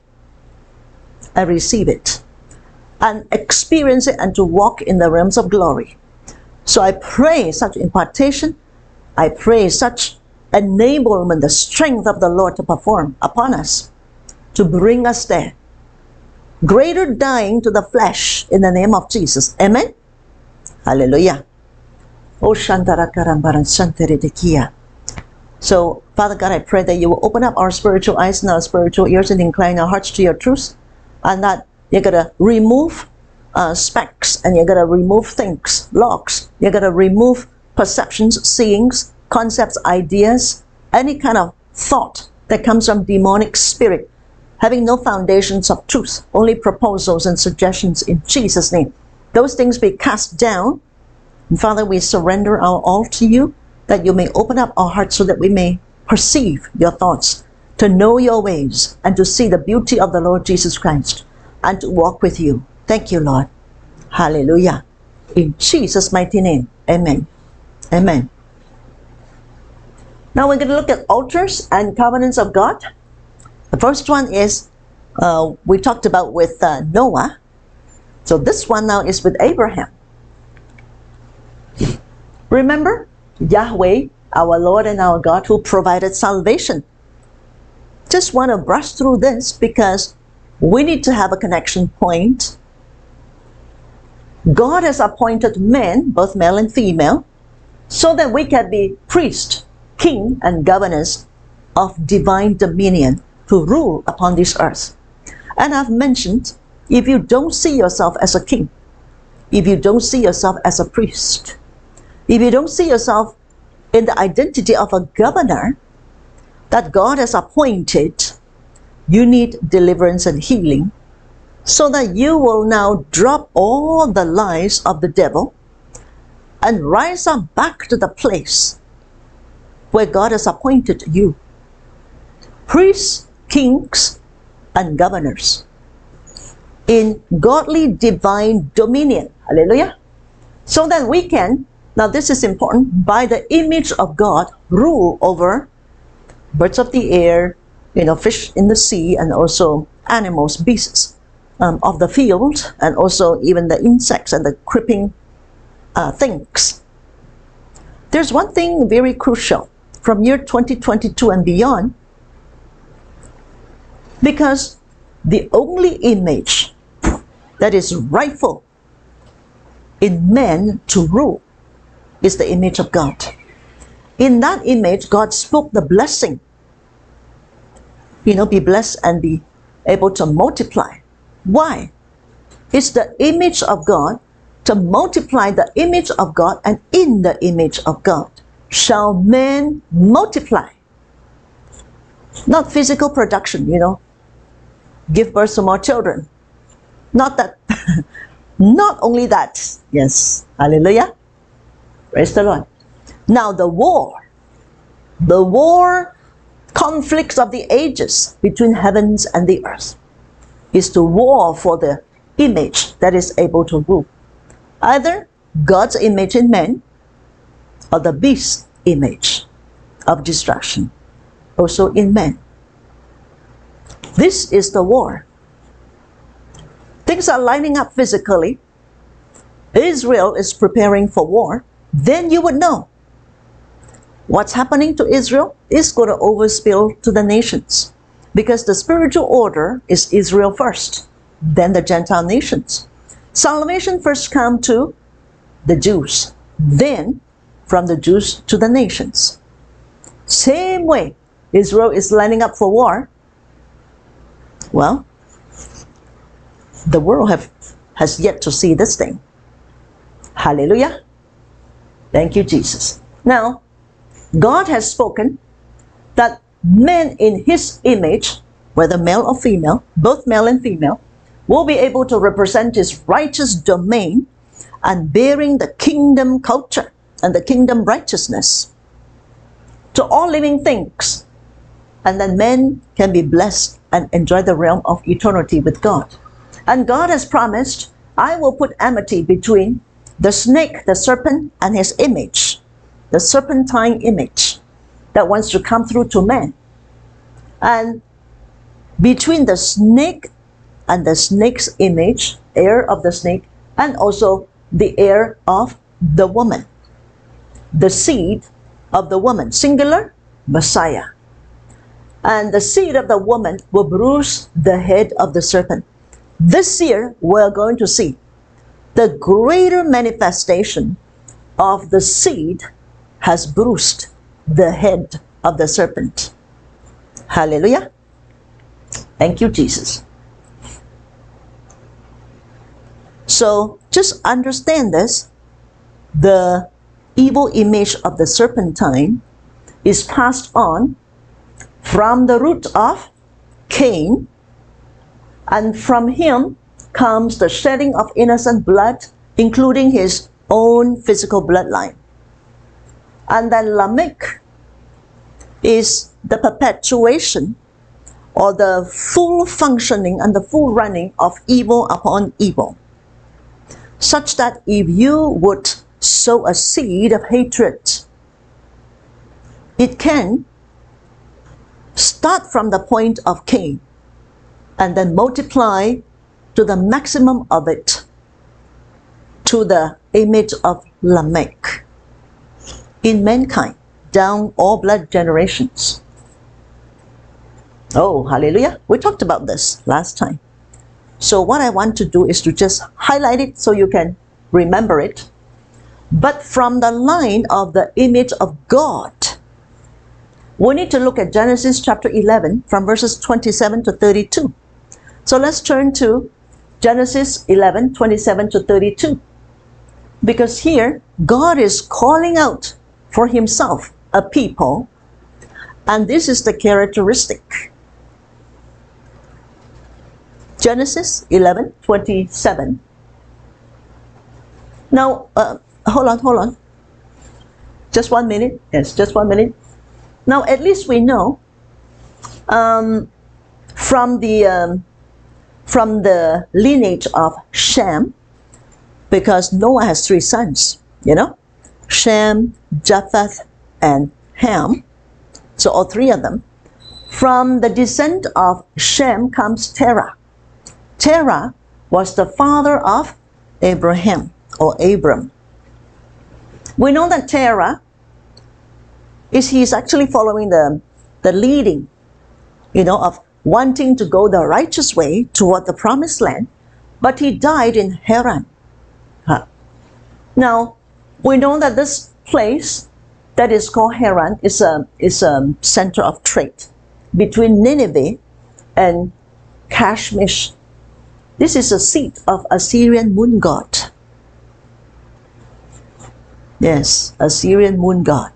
and receive it and experience it and to walk in the realms of glory. So I pray such impartation, I pray such enablement, the strength of the Lord to perform upon us, to bring us there. Greater dying to the flesh in the name of Jesus. Amen? Hallelujah. Oh, Shantara Karambaran Shanteridikia. So, Father God, I pray that you will open up our spiritual eyes and our spiritual ears and incline our hearts to your truth, and that you're going to remove uh, specks, and you're going to remove things, locks. You're going to remove perceptions, seeings, concepts, ideas, any kind of thought that comes from demonic spirit, having no foundations of truth, only proposals and suggestions in Jesus' name. Those things be cast down. And Father, we surrender our all to you, that you may open up our hearts so that we may perceive your thoughts, to know your ways, and to see the beauty of the Lord Jesus Christ, and to walk with you. Thank you, Lord. Hallelujah. In Jesus' mighty name. Amen. Amen. Now we're going to look at altars and covenants of God. The first one is, uh, we talked about with uh, Noah. So this one now is with Abraham. Remember, Yahweh, our Lord and our God, who provided salvation. Just want to brush through this because we need to have a connection point. God has appointed men, both male and female, so that we can be priests, king, and governors of divine dominion to rule upon this earth. And I've mentioned, if you don't see yourself as a king, if you don't see yourself as a priest, if you don't see yourself in the identity of a governor that God has appointed, you need deliverance and healing, so that you will now drop all the lies of the devil and rise up back to the place where God has appointed you. Priests, kings, and governors in godly divine dominion. Hallelujah. So that we can, now this is important, by the image of God, rule over birds of the air, you know, fish in the sea, and also animals, beasts um, of the field, and also even the insects and the creeping uh, things. There's one thing very crucial from year twenty twenty-two and beyond, because the only image that is rightful in man to rule is the image of God. In that image, God spoke the blessing. You know, be blessed and be able to multiply. Why? It's the image of God, to multiply the image of God, and in the image of God shall man multiply. Not physical production, you know, give birth to more children. Not that. Not only that. Yes. Hallelujah. Praise the Lord. Now the war, the war conflicts of the ages between heavens and the earth. is to war for the image that is able to rule. Either God's image in man or the beast's image of destruction, also in man. This is the war. Things are lining up physically. Israel is preparing for war. Then you would know what's happening to Israel is going to overspill to the nations, because the spiritual order is Israel first, then the Gentile nations. Salvation first comes to the Jews, then from the Jews to the nations. Same way, Israel is lining up for war. Well, the world have, has yet to see this thing. Hallelujah. Thank you, Jesus. Now, God has spoken that men in his image, whether male or female, both male and female, will be able to represent his righteous domain and bearing the kingdom culture and the kingdom righteousness to all living things. And then men can be blessed and enjoy the realm of eternity with God. And God has promised, I will put enmity between the snake, the serpent, and his image, the serpentine image that wants to come through to man. And between the snake and the snake's image, heir of the snake, and also the heir of the woman, the seed of the woman, singular, Messiah. And the seed of the woman will bruise the head of the serpent. This year, we're going to see the greater manifestation of the seed has bruised the head of the serpent. Hallelujah. Thank you, Jesus. So just understand this. The evil image of the serpentine is passed on from the root of Cain, and from him comes the shedding of innocent blood, including his own physical bloodline. And then Lamech is the perpetuation or the full functioning and the full running of evil upon evil, such that if you would sow a seed of hatred, it can start from the point of Cain and then multiply to the maximum of it to the image of Lamech in mankind, down all blood generations. Oh, hallelujah. We talked about this last time. So what I want to do is to just highlight it so you can remember it. But from the line of the image of God, we need to look at Genesis chapter eleven from verses twenty-seven to thirty-two. So let's turn to Genesis eleven, twenty-seven to thirty-two. Because here, God is calling out for himself a people, and this is the characteristic. Genesis eleven, twenty-seven. Now, uh, hold on, hold on. Just one minute. Yes, just one minute. Now, at least we know um, from the um, from the lineage of Shem, because Noah has three sons, you know, Shem, Japheth, and Ham. So all three of them. From the descent of Shem comes Terah. Terah was the father of Abraham or Abram. We know that Terah is he's actually following the, the leading, you know, of wanting to go the righteous way toward the promised land, but he died in Haran. Huh. Now, we know that this place that is called Haran is a, is a center of trade between Nineveh and Kashmish. This is a seat of Assyrian moon god. Yes, Assyrian moon god.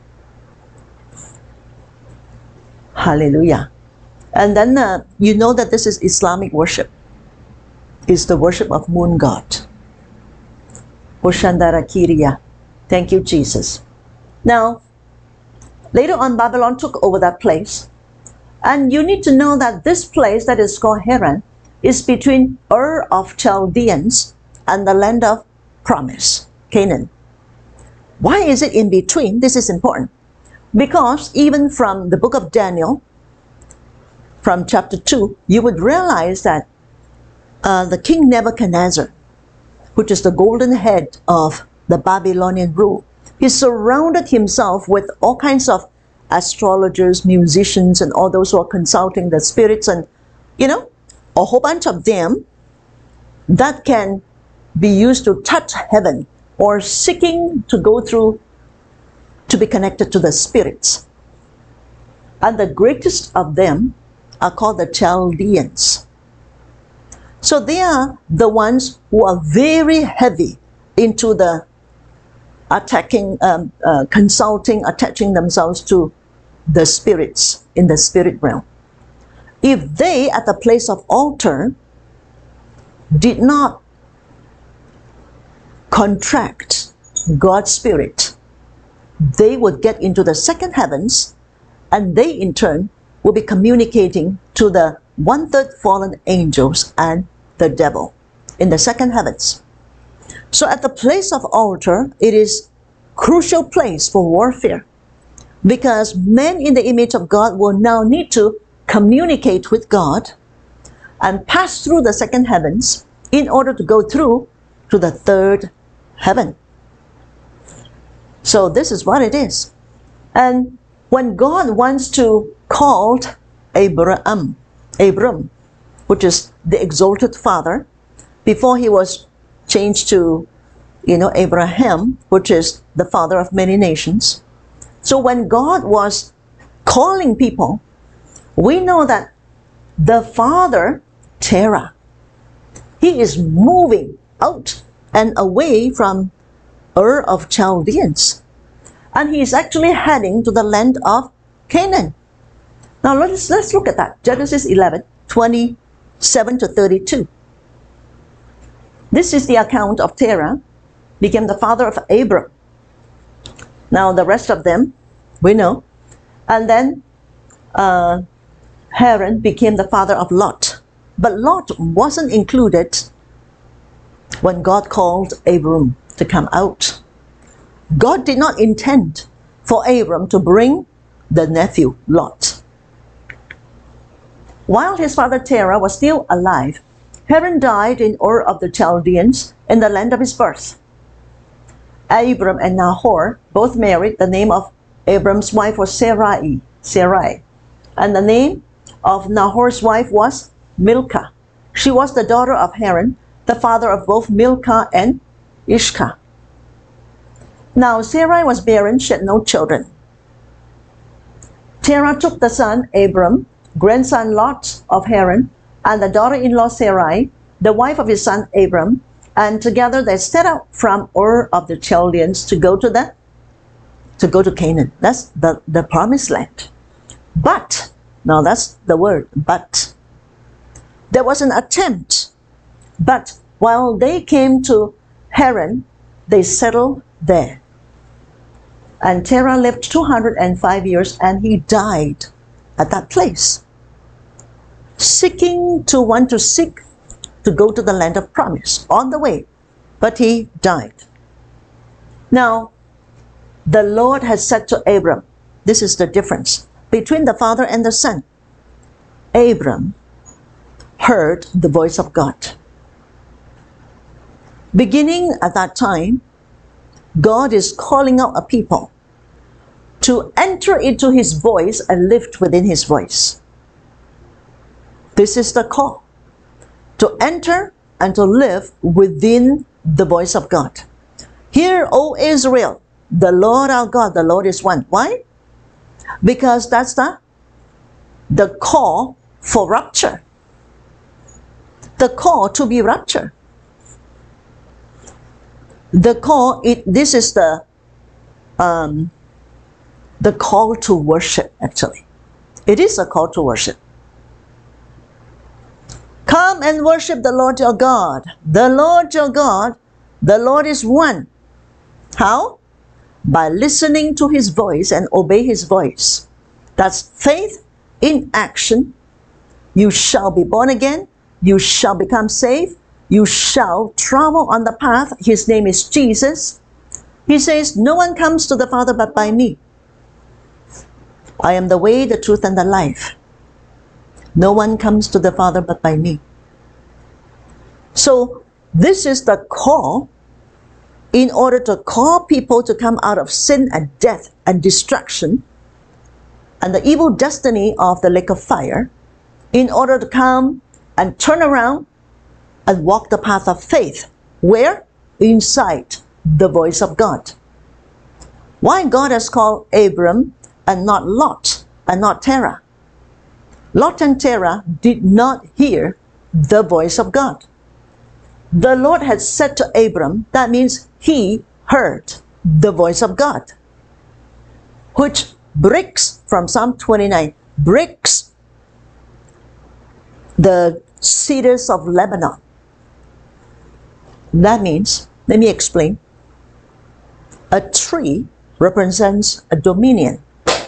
Hallelujah. And then uh, you know that this is Islamic worship. It's the worship of moon god. Hoshandara Kiriya. Thank you, Jesus. Now, later on, Babylon took over that place. And you need to know that this place that is called Haran is between Ur of Chaldeans and the land of promise, Canaan. Why is it in between? This is important. Because even from the book of Daniel, from chapter two, you would realize that uh, the king Nebuchadnezzar, which is the golden head of the Babylonian rule, he surrounded himself with all kinds of astrologers, musicians, and all those who are consulting the spirits, and, you know, a whole bunch of them that can be used to touch heaven or seeking to go through to be connected to the spirits. And the greatest of them are called the Chaldeans. So they are the ones who are very heavy into the attacking, um, uh, consulting, attaching themselves to the spirits in the spirit realm. If they, at the place of altar, did not contract God's spirit, they would get into the second heavens, and they in turn will be communicating to the one-third fallen angels and the devil in the second heavens. So at the place of altar, it is crucial place for warfare, because men in the image of God will now need to communicate with God and pass through the second heavens in order to go through to the third heaven. So this is what it is. And when God wants to call Abraham, Abram, which is the exalted father, before he was changed to, you know, Abraham, which is the father of many nations. So when God was calling people, we know that the father, Terah, he is moving out and away from Ur of Chaldeans. And he is actually heading to the land of Canaan. Now let's, let's look at that. Genesis eleven, twenty-seven to thirty-two. This is the account of Terah, became the father of Abram. Now the rest of them, we know. And then uh, Haran became the father of Lot. But Lot wasn't included when God called Abram to come out. God did not intend for Abram to bring the nephew Lot. While his father Terah was still alive, Haran died in Ur of the Chaldeans in the land of his birth. Abram and Nahor both married. The name of Abram's wife was Sarai, Sarai, and the name of Nahor's wife was Milcah. She was the daughter of Haran, the father of both Milcah and Ishka. Now Sarai was barren, she had no children. Terah took the son Abram, grandson Lot of Haran, and the daughter-in-law Sarai, the wife of his son Abram, and together they set out from Ur of the Chaldeans to go to the to go to Canaan. That's the, the promised land. But, now that's the word, but. There was an attempt, but while they came to Haran, they settled there. And Terah lived two hundred five years, and he died at that place, seeking to want to seek to go to the land of promise on the way, but he died. Now, the Lord has said to Abram, this is the difference between the father and the son. Abram heard the voice of God. Beginning at that time, God is calling out a people to enter into his voice and live within his voice. This is the call, to enter and to live within the voice of God. Hear, O Israel, the Lord our God, the Lord is one. Why? Because that's the, the call for rapture. The call to be raptured. The call, it, this is the, um, the call to worship, actually. It is a call to worship. Come and worship the Lord your God. The Lord your God, the Lord is one. How? By listening to his voice and obey his voice. That's faith in action. You shall be born again. you shall become saved. You shall travel on the path. His name is Jesus. He says, no one comes to the Father but by me. I am the way, the truth, and the life. No one comes to the Father but by me. So this is the call in order to call people to come out of sin and death and destruction and the evil destiny of the lake of fire, in order to come and turn around and walk the path of faith. Where? Inside the voice of God. Why God has called Abram and not Lot and not Terah? Lot and Terah did not hear the voice of God. The Lord had said to Abram, that means he heard the voice of God, which breaks, from Psalm twenty-nine, breaks the cedars of Lebanon. That means, let me explain. A tree represents a dominion.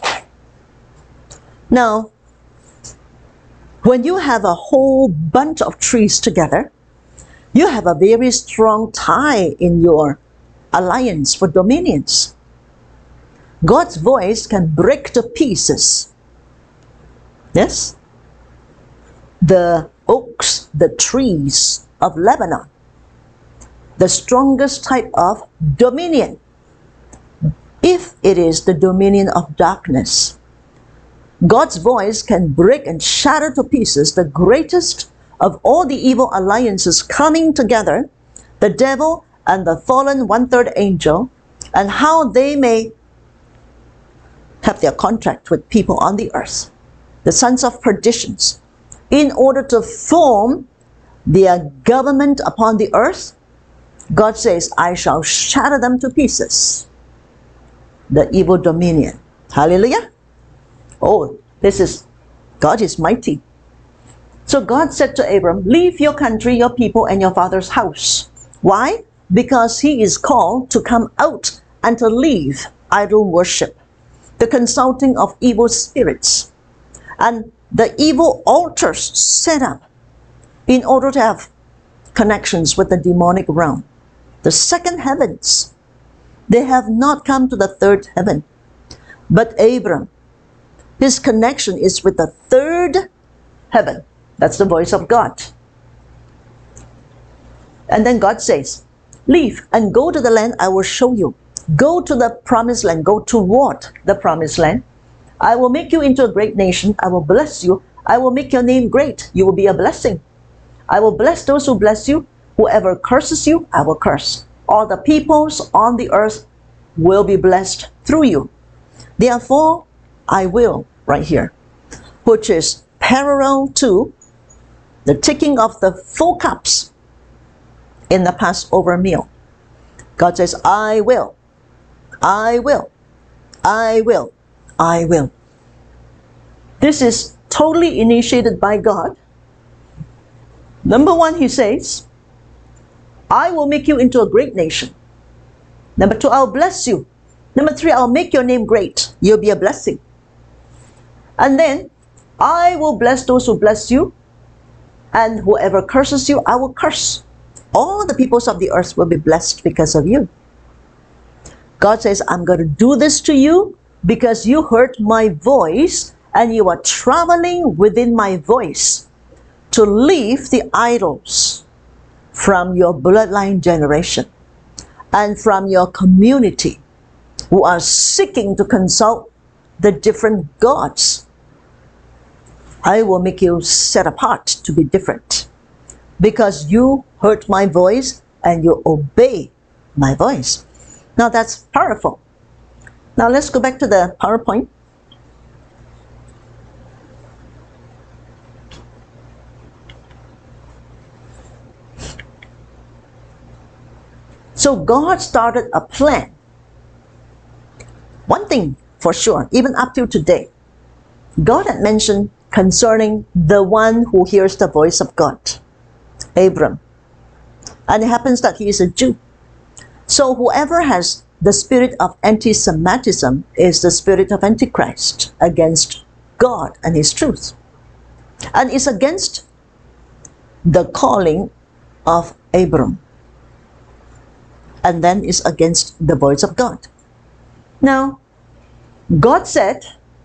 Now, when you have a whole bunch of trees together, you have a very strong tie in your alliance for dominions. God's voice can break to pieces. Yes? The oaks, the trees of Lebanon, the strongest type of dominion, if it is the dominion of darkness. God's voice can break and shatter to pieces the greatest of all the evil alliances coming together, the devil and the fallen one-third angel, and how they may have their contract with people on the earth, the sons of perditions, in order to form their government upon the earth. God says, I shall shatter them to pieces. The evil dominion. Hallelujah. Oh, this is, God is mighty. So God said to Abram, leave your country, your people, and your father's house. Why? Because he is called to come out and to leave idol worship, the consulting of evil spirits, and the evil altars set up in order to have connections with the demonic realm. The second heavens, they have not come to the third heaven. But Abram, his connection is with the third heaven. That's the voice of God. And then God says, leave and go to the land I will show you. Go to the promised land. Go toward the promised land. I will make you into a great nation. I will bless you. I will make your name great. You will be a blessing. I will bless those who bless you. Whoever curses you, I will curse. All the peoples on the earth will be blessed through you. Therefore, I will, right here, which is parallel to the taking of the four cups in the Passover meal. God says, I will, I will, I will, I will. This is totally initiated by God. Number one, he says, I will make you into a great nation. Number two, I'll bless you. Number three, I'll make your name great. You'll be a blessing. And then, I will bless those who bless you, and whoever curses you, I will curse. All the peoples of the earth will be blessed because of you. God says, I'm going to do this to you because you heard my voice and you are traveling within my voice to leave the idols from your bloodline generation and from your community who are seeking to consult the different gods. I will make you set apart to be different because you heard my voice and you obey my voice. Now that's powerful. Now let's go back to the PowerPoint. So God started a plan. One thing for sure, even up till today, God had mentioned concerning the one who hears the voice of God, Abram. And it happens that he is a Jew. So whoever has the spirit of anti-Semitism is the spirit of Antichrist against God and his truth. And is against the calling of Abram, and then is against the voice of God. Now, God said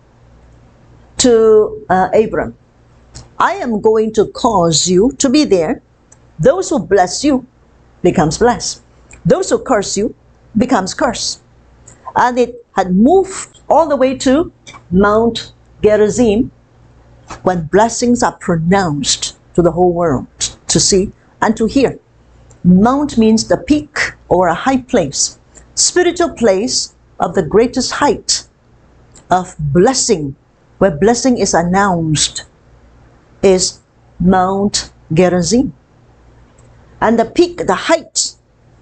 to uh, Abram, I am going to cause you to be there. Those who bless you becomes blessed. Those who curse you becomes cursed. And it had moved all the way to Mount Gerizim, when blessings are pronounced to the whole world to see and to hear. Mount means the peak or a high place, spiritual place of the greatest height of blessing, where blessing is announced, is Mount Gerizim. And the peak, the height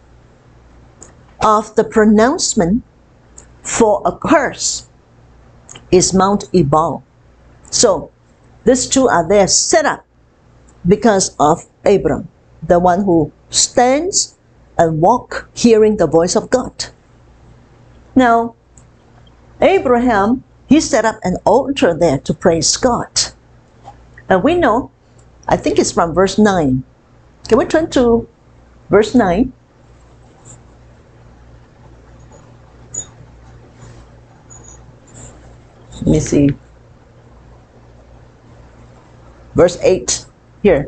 of the pronouncement for a curse is Mount Ebal. So these two are there set up because of Abram, the one who stands and walk hearing the voice of God. Now, Abraham, he set up an altar there to praise God. And we know, I think it's from verse nine. Can we turn to verse nine? Let me see. Verse eight here.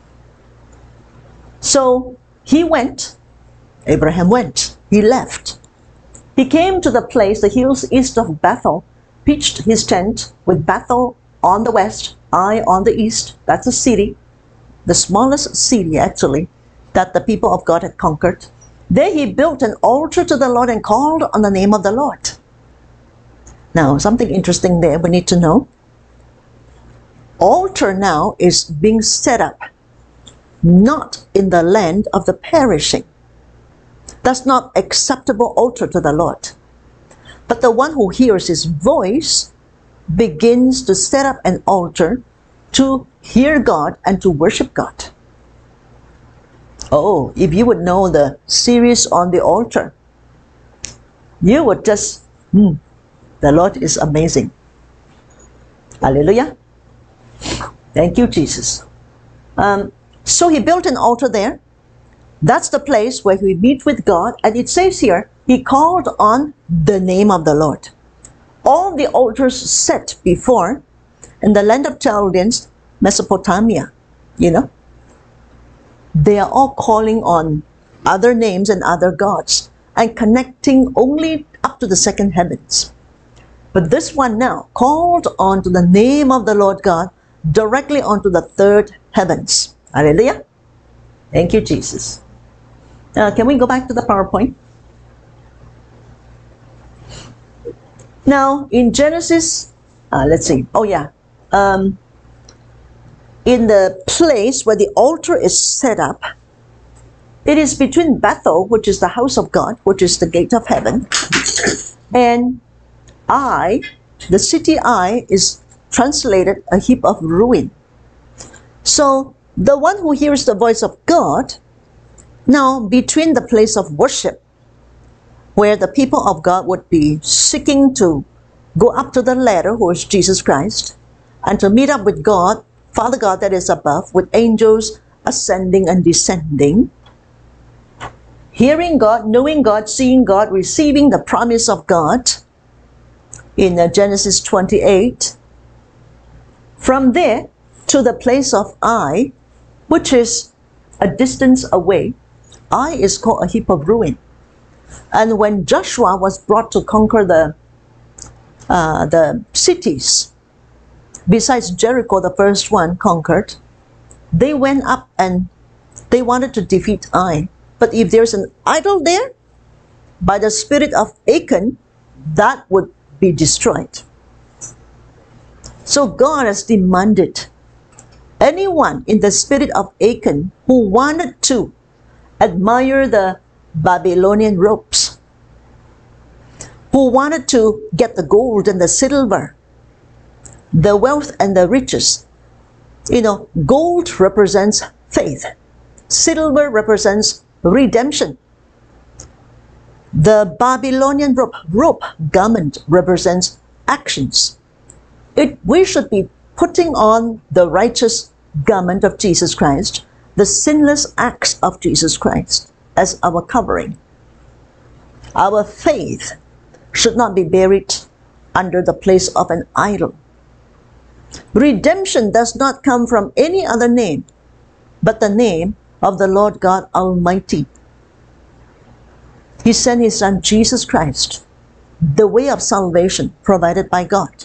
So he went, Abraham went, he left. He came to the place, the hills east of Bethel, pitched his tent with Bethel on the west, Ai on the east. That's a city, the smallest city actually, that the people of God had conquered. There he built an altar to the Lord and called on the name of the Lord. Now, something interesting there we need to know. Altar now is being set up not in the land of the perishing. That's not acceptable altar to the Lord. But the one who hears his voice begins to set up an altar to hear God and to worship God. Oh, if you would know the series on the altar, you would just, hmm, the Lord is amazing. Hallelujah. Thank you, Jesus. Um, so he built an altar there. That's the place where we meet with God. And it says here, he called on the name of the Lord. All the altars set before in the land of Chaldeans, Mesopotamia, you know, they are all calling on other names and other gods and connecting only up to the second heavens. But this one now called on to the name of the Lord God directly onto the third heavens. Hallelujah. Thank you, Jesus. Uh, can we go back to the PowerPoint? Now, in Genesis, uh, let's see. Oh, yeah. Um, in the place where the altar is set up, it is between Bethel, which is the house of God, which is the gate of heaven, and Ai, the city Ai, is translated a heap of ruin. So, the one who hears the voice of God, now between the place of worship, where the people of God would be seeking to go up to the ladder, who is Jesus Christ, and to meet up with God, Father God that is above, with angels ascending and descending, hearing God, knowing God, seeing God, receiving the promise of God, in uh, Genesis twenty-eight, from there to the place of Ai, which is a distance away. Ai is called a heap of ruin. And when Joshua was brought to conquer the, uh, the cities, besides Jericho, the first one conquered, they went up and they wanted to defeat Ai. But if there's an idol there, by the spirit of Achan, that would be destroyed. So God has demanded anyone in the spirit of Achan who wanted to admire the Babylonian ropes, who wanted to get the gold and the silver, the wealth and the riches. You know, gold represents faith. Silver represents redemption. The Babylonian rope, rope garment represents actions. It, we should be putting on the righteous garment of Jesus Christ the sinless acts of Jesus Christ as our covering. Our faith should not be buried under the place of an idol. Redemption does not come from any other name but the name of the Lord God Almighty. He sent His Son Jesus Christ, the way of salvation provided by God.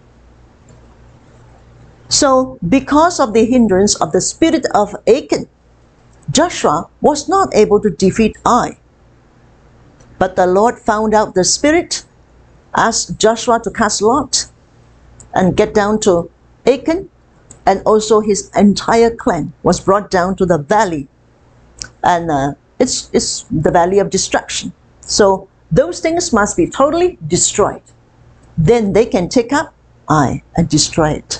So, because of the hindrance of the spirit of Achan, Joshua was not able to defeat Ai. But the Lord found out the spirit, asked Joshua to cast lot and get down to Achan, and also his entire clan was brought down to the valley. And uh, it's, it's the valley of destruction. So those things must be totally destroyed. Then they can take up Ai and destroy it.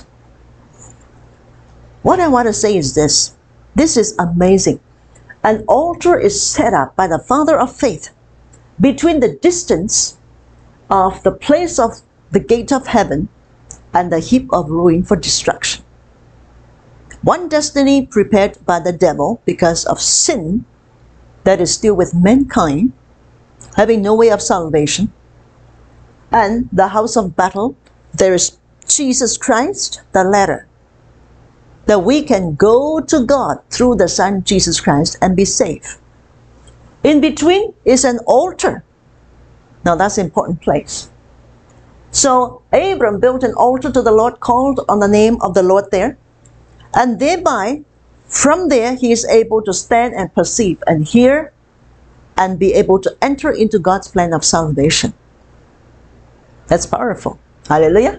What I want to say is this. This is amazing. An altar is set up by the Father of faith between the distance of the place of the gate of heaven and the heap of ruin for destruction. One destiny prepared by the devil because of sin that is still with mankind, having no way of salvation. And the house of battle, there is Jesus Christ, the ladder, that we can go to God through the Son Jesus Christ and be saved. In between is an altar. Now that's an important place. So Abram built an altar to the Lord, called on the name of the Lord there. And thereby, from there, he is able to stand and perceive and hear and be able to enter into God's plan of salvation. That's powerful. Hallelujah.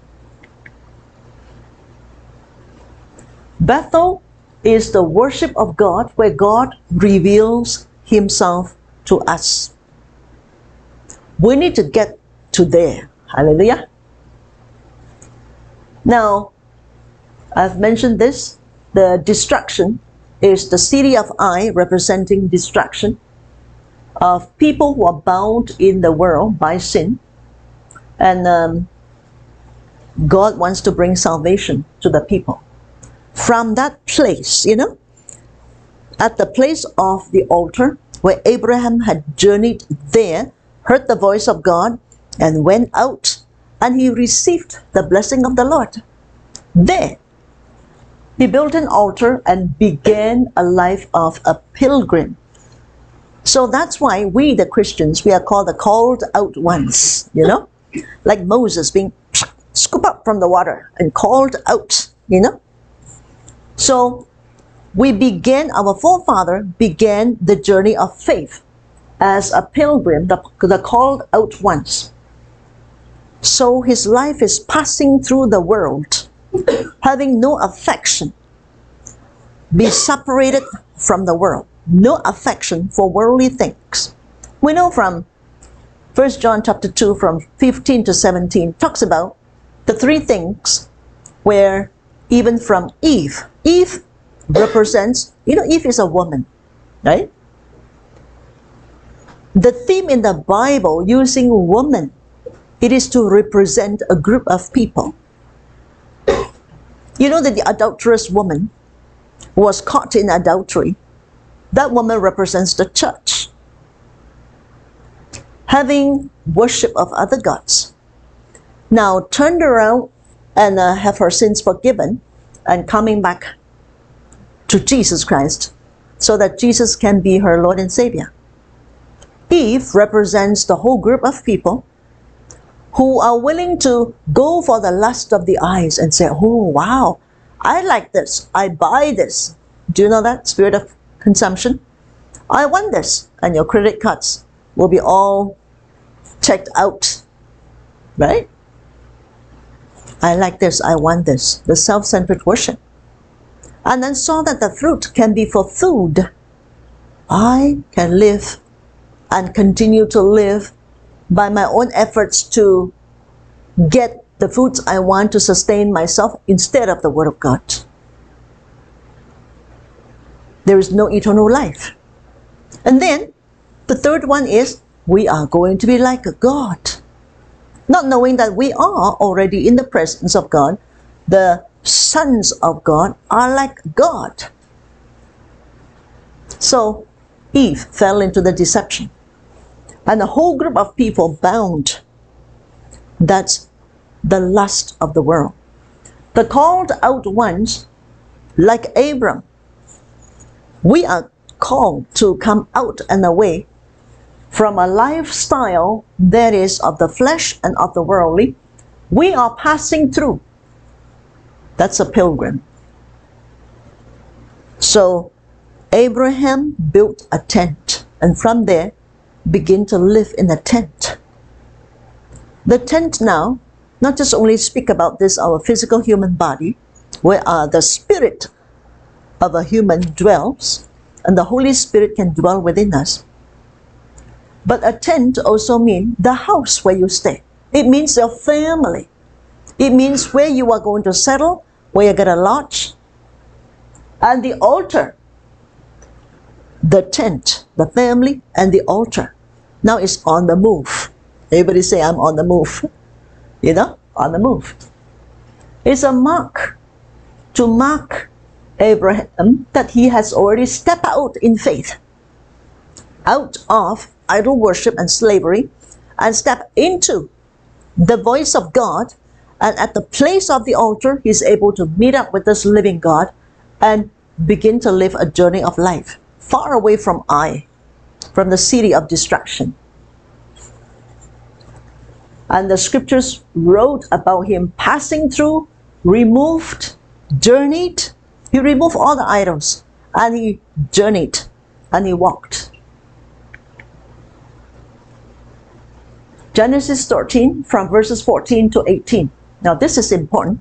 Bethel is the worship of God where God reveals Himself to us. We need to get to there. Hallelujah. Now, I've mentioned this. The destruction is the city of Ai, representing destruction of people who are bound in the world by sin. And um, God wants to bring salvation to the people. From that place, you know, at the place of the altar where Abraham had journeyed there, heard the voice of God, and went out, and he received the blessing of the Lord. There, he built an altar and began a life of a pilgrim. So that's why we, the Christians, we are called the called out ones, you know, like Moses being scooped up from the water and called out, you know. So we began, our forefather began the journey of faith as a pilgrim, the, the called out ones. So his life is passing through the world, having no affection, be separated from the world, no affection for worldly things. We know from First John chapter two, from fifteen to seventeen, talks about the three things where even from Eve, Eve represents, you know, Eve is a woman, right? The theme in the Bible using woman, it is to represent a group of people. You know that the adulterous woman was caught in adultery. That woman represents the church, having worship of other gods. Now turned around and uh, have her sins forgiven and coming back to Jesus Christ so that Jesus can be her Lord and Savior. Eve represents the whole group of people who are willing to go for the lust of the eyes and say, oh, wow, I like this, I buy this. Do you know that spirit of consumption? I want this. And your credit cards will be all checked out, right? I like this, I want this. The self-centered worship. And then saw that the fruit can be for food. I can live and continue to live by my own efforts to get the foods I want to sustain myself instead of the Word of God. There is no eternal life. And then the third one is we are going to be like a God. Not knowing that we are already in the presence of God. The sons of God are like God. So Eve fell into the deception. And a whole group of people bound. That's the lust of the world. The called out ones, like Abram, we are called to come out and away from a lifestyle that is of the flesh and of the worldly. We are passing through. That's a pilgrim. So Abraham built a tent, and from there begin to live in a tent. The tent now not just only speak about this, our physical human body, where uh, the spirit of a human dwells, and the Holy Spirit can dwell within us. But a tent also means the house where you stay. It means your family. It means where you are going to settle, where you're going to lodge. And the altar, the tent, the family, and the altar, now is on the move. Everybody say, I'm on the move. You know, on the move. It's a mark to mark Abraham that he has already stepped out in faith, out of idol worship and slavery, and step into the voice of God, and at the place of the altar, he's able to meet up with this living God and begin to live a journey of life, far away from I, from the city of destruction. And the scriptures wrote about him passing through, removed, journeyed. He removed all the idols, and he journeyed, and he walked. Genesis thirteen, from verses fourteen to eighteen. Now this is important.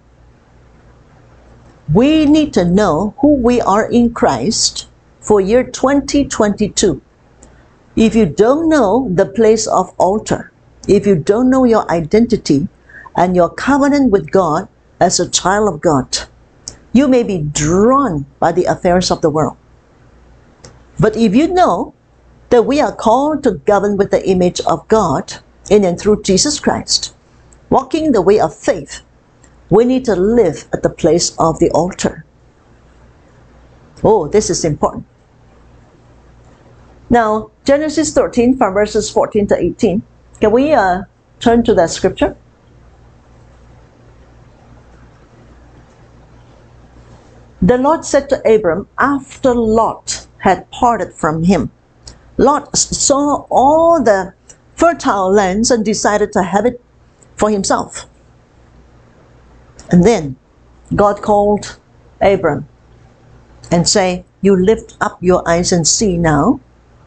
We need to know who we are in Christ for year twenty twenty-two. If you don't know the place of altar, if you don't know your identity and your covenant with God as a child of God, you may be drawn by the affairs of the world. But if you know that we are called to govern with the image of God in and through Jesus Christ, walking the way of faith, we need to live at the place of the altar. Oh, this is important. Now, Genesis thirteen, from verses fourteen to eighteen. Can we uh, turn to that scripture? The Lord said to Abram, after Lot had parted from him, Lot saw all the fertile lands and decided to have it for himself. And then God called Abram and say, you lift up your eyes and see now.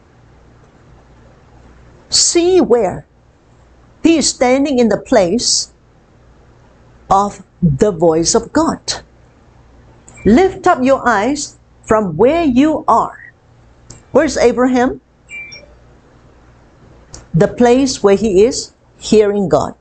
See where? He is standing in the place of the voice of God. Lift up your eyes from where you are. Where's Abraham? The place where he is hearing God.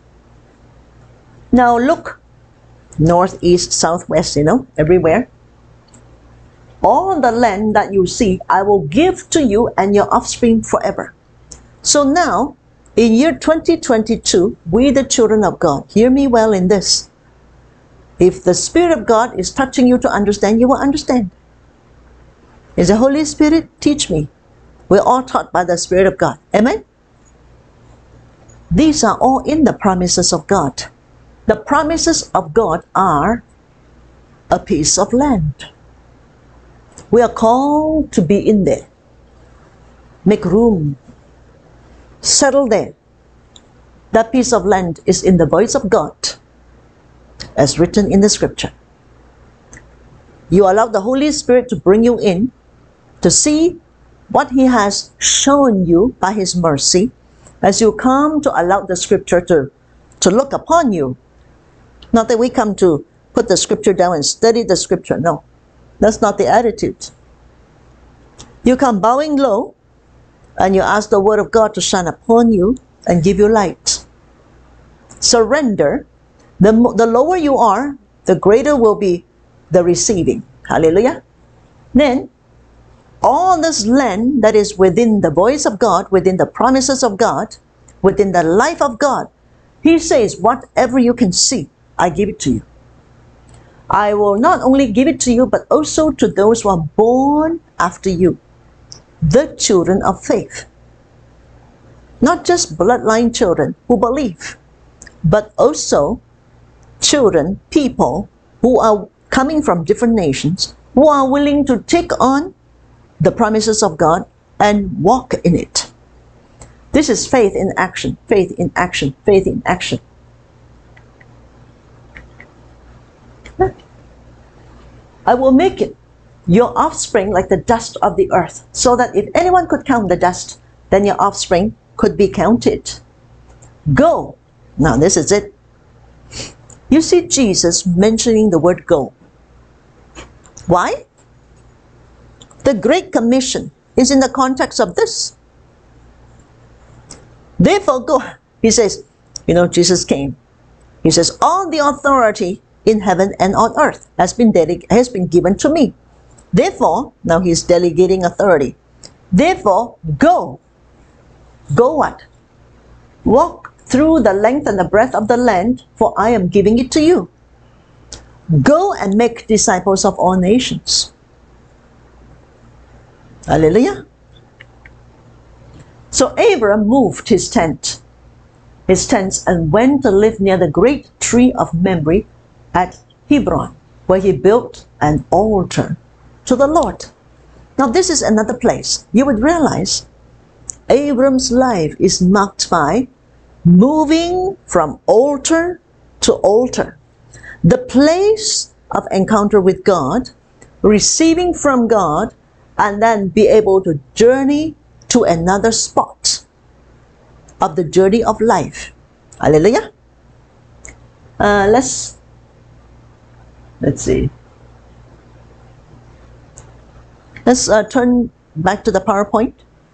Now look, north, east, southwest, you know, everywhere. All the land that you see, I will give to you and your offspring forever. So now, in year twenty twenty-two, we the children of God, hear me well in this. If the Spirit of God is touching you to understand, you will understand. Is the Holy Spirit? Teach me. We're all taught by the Spirit of God. Amen? These are all in the promises of God. The promises of God are a piece of land. We are called to be in there. Make room. Settle there. That piece of land is in the voice of God, as written in the scripture. You allow the Holy Spirit to bring you in to see what He has shown you by His mercy as you come to allow the scripture to, to look upon you. Not that we come to put the scripture down and study the scripture. No, that's not the attitude. You come bowing low and you ask the word of God to shine upon you and give you light. Surrender. The, the lower you are, the greater will be the receiving. Hallelujah. Then, all this land that is within the voice of God, within the promises of God, within the life of God, He says, whatever you can see, I give it to you. I will not only give it to you, but also to those who are born after you. the children of faith. Not just bloodline children who believe, but also children, people who are coming from different nations, who are willing to take on the promises of God and walk in it. This is faith in action, faith in action, faith in action. I will make it your offspring like the dust of the earth, so that if anyone could count the dust, then your offspring could be counted. Go. Now this is it. You see Jesus mentioning the word go. Why? The Great Commission is in the context of this. Therefore go. He says, you know, Jesus came. He says, all the authority in heaven and on earth has been, dele- has been given to me. Therefore, now he's delegating authority. Therefore, go. Go what? Walk through the length and the breadth of the land, for I am giving it to you. Go and make disciples of all nations. Hallelujah. So Abram moved his tent, his tents, and went to live near the great tree of Mamre at Hebron, where he built an altar to the Lord. Now this is another place. You would realize Abram's life is marked by moving from altar to altar. The place of encounter with God, receiving from God, and then be able to journey to another spot of the journey of life. Hallelujah. Uh, let's, let's see. Let's uh, turn back to the PowerPoint.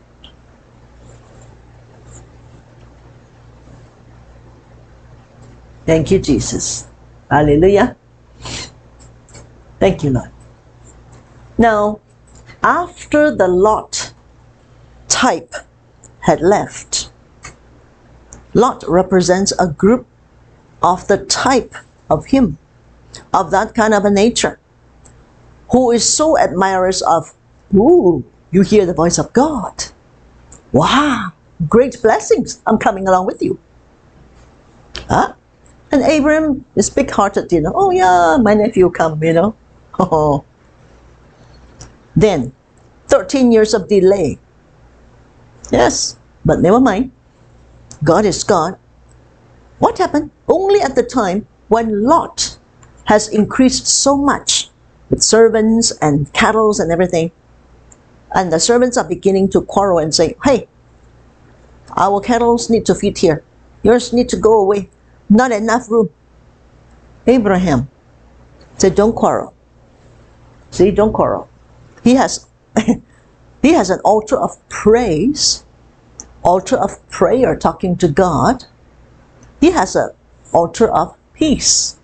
Thank you, Jesus. Hallelujah. Thank you, Lord. Now, after the Lot type had left, Lot represents a group of the type of him, of that kind of a nature, who is so admirers of, ooh, you hear the voice of God. Wow, great blessings. I'm coming along with you. Huh? And Abram is big-hearted, you know. Oh yeah, my nephew come, you know. Oh. Then, thirteen years of delay. Yes, but never mind. God is God. What happened? Only at the time when Lot has increased so much with servants and cattle and everything, and the servants are beginning to quarrel and say, hey, our cattle need to feed here. Yours need to go away. Not enough room. Abraham said, don't quarrel. See, don't quarrel. He has, he has an altar of praise, altar of prayer talking to God. He has an altar of peace.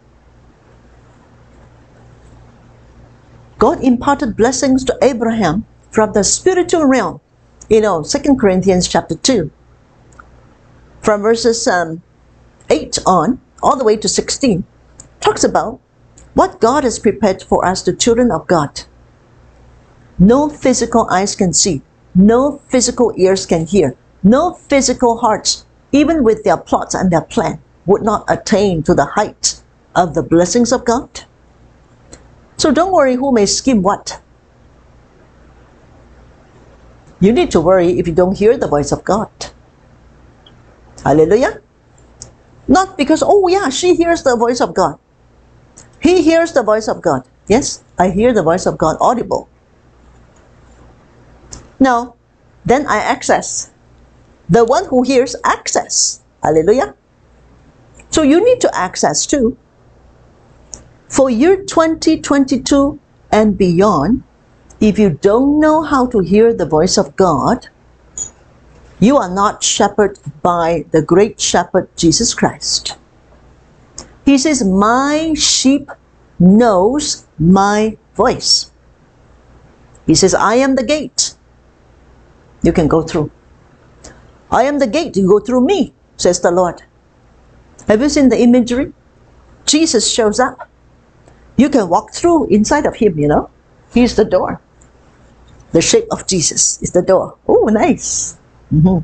God imparted blessings to Abraham from the spiritual realm. You know, Second Corinthians chapter two, from verses um, eight on, all the way to sixteen, talks about what God has prepared for us, the children of God. No physical eyes can see, no physical ears can hear, no physical hearts, even with their plots and their plan, would not attain to the height of the blessings of God. So don't worry who may scheme what. You need to worry if you don't hear the voice of God. Hallelujah. Not because, oh yeah, she hears the voice of God. He hears the voice of God. Yes, I hear the voice of God audible. Now, then I access. The one who hears access. Hallelujah. So you need to access too. For year twenty twenty-two and beyond, if you don't know how to hear the voice of God, you are not shepherded by the great shepherd Jesus Christ. He says, my sheep knows my voice. He says, I am the gate. You can go through. I am the gate. You go through me, says the Lord. Have you seen the imagery? Jesus shows up. You can walk through inside of him, you know. He's the door. The shape of Jesus is the door. Oh, nice. Mm-hmm.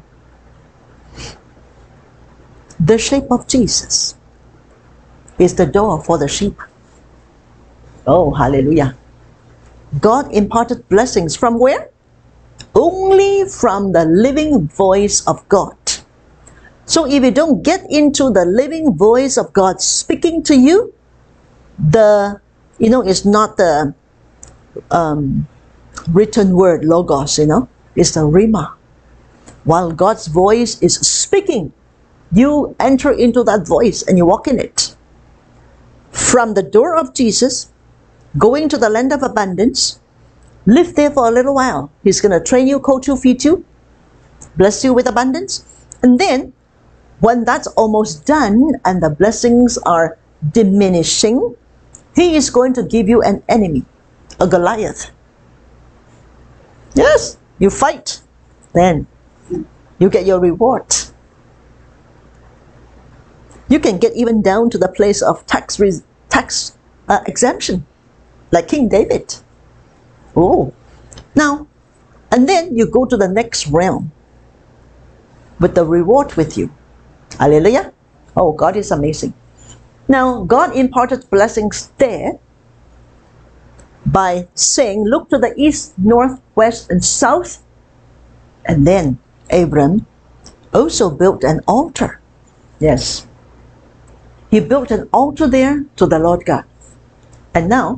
The shape of Jesus is the door for the sheep. Oh, hallelujah. God imparted blessings from where? Only from the living voice of God. So if you don't get into the living voice of God speaking to you, the, you know, it's not the um, written word, logos, you know, it's the rhema. While God's voice is speaking, you enter into that voice and you walk in it. From the door of Jesus, going to the land of abundance, live there for a little while. He's going to train you, coach you, feed you, bless you with abundance. And then, when that's almost done and the blessings are diminishing, He is going to give you an enemy, a Goliath. Yes, you fight. Then you get your reward. You can get even down to the place of tax, tax uh, exemption, like King David. Oh, now, and then you go to the next realm with the reward with you. Hallelujah. Oh, God is amazing. Now, God imparted blessings there by saying, look to the east, north, west, and south. And then Abram also built an altar. Yes. He built an altar there to the Lord God. And now,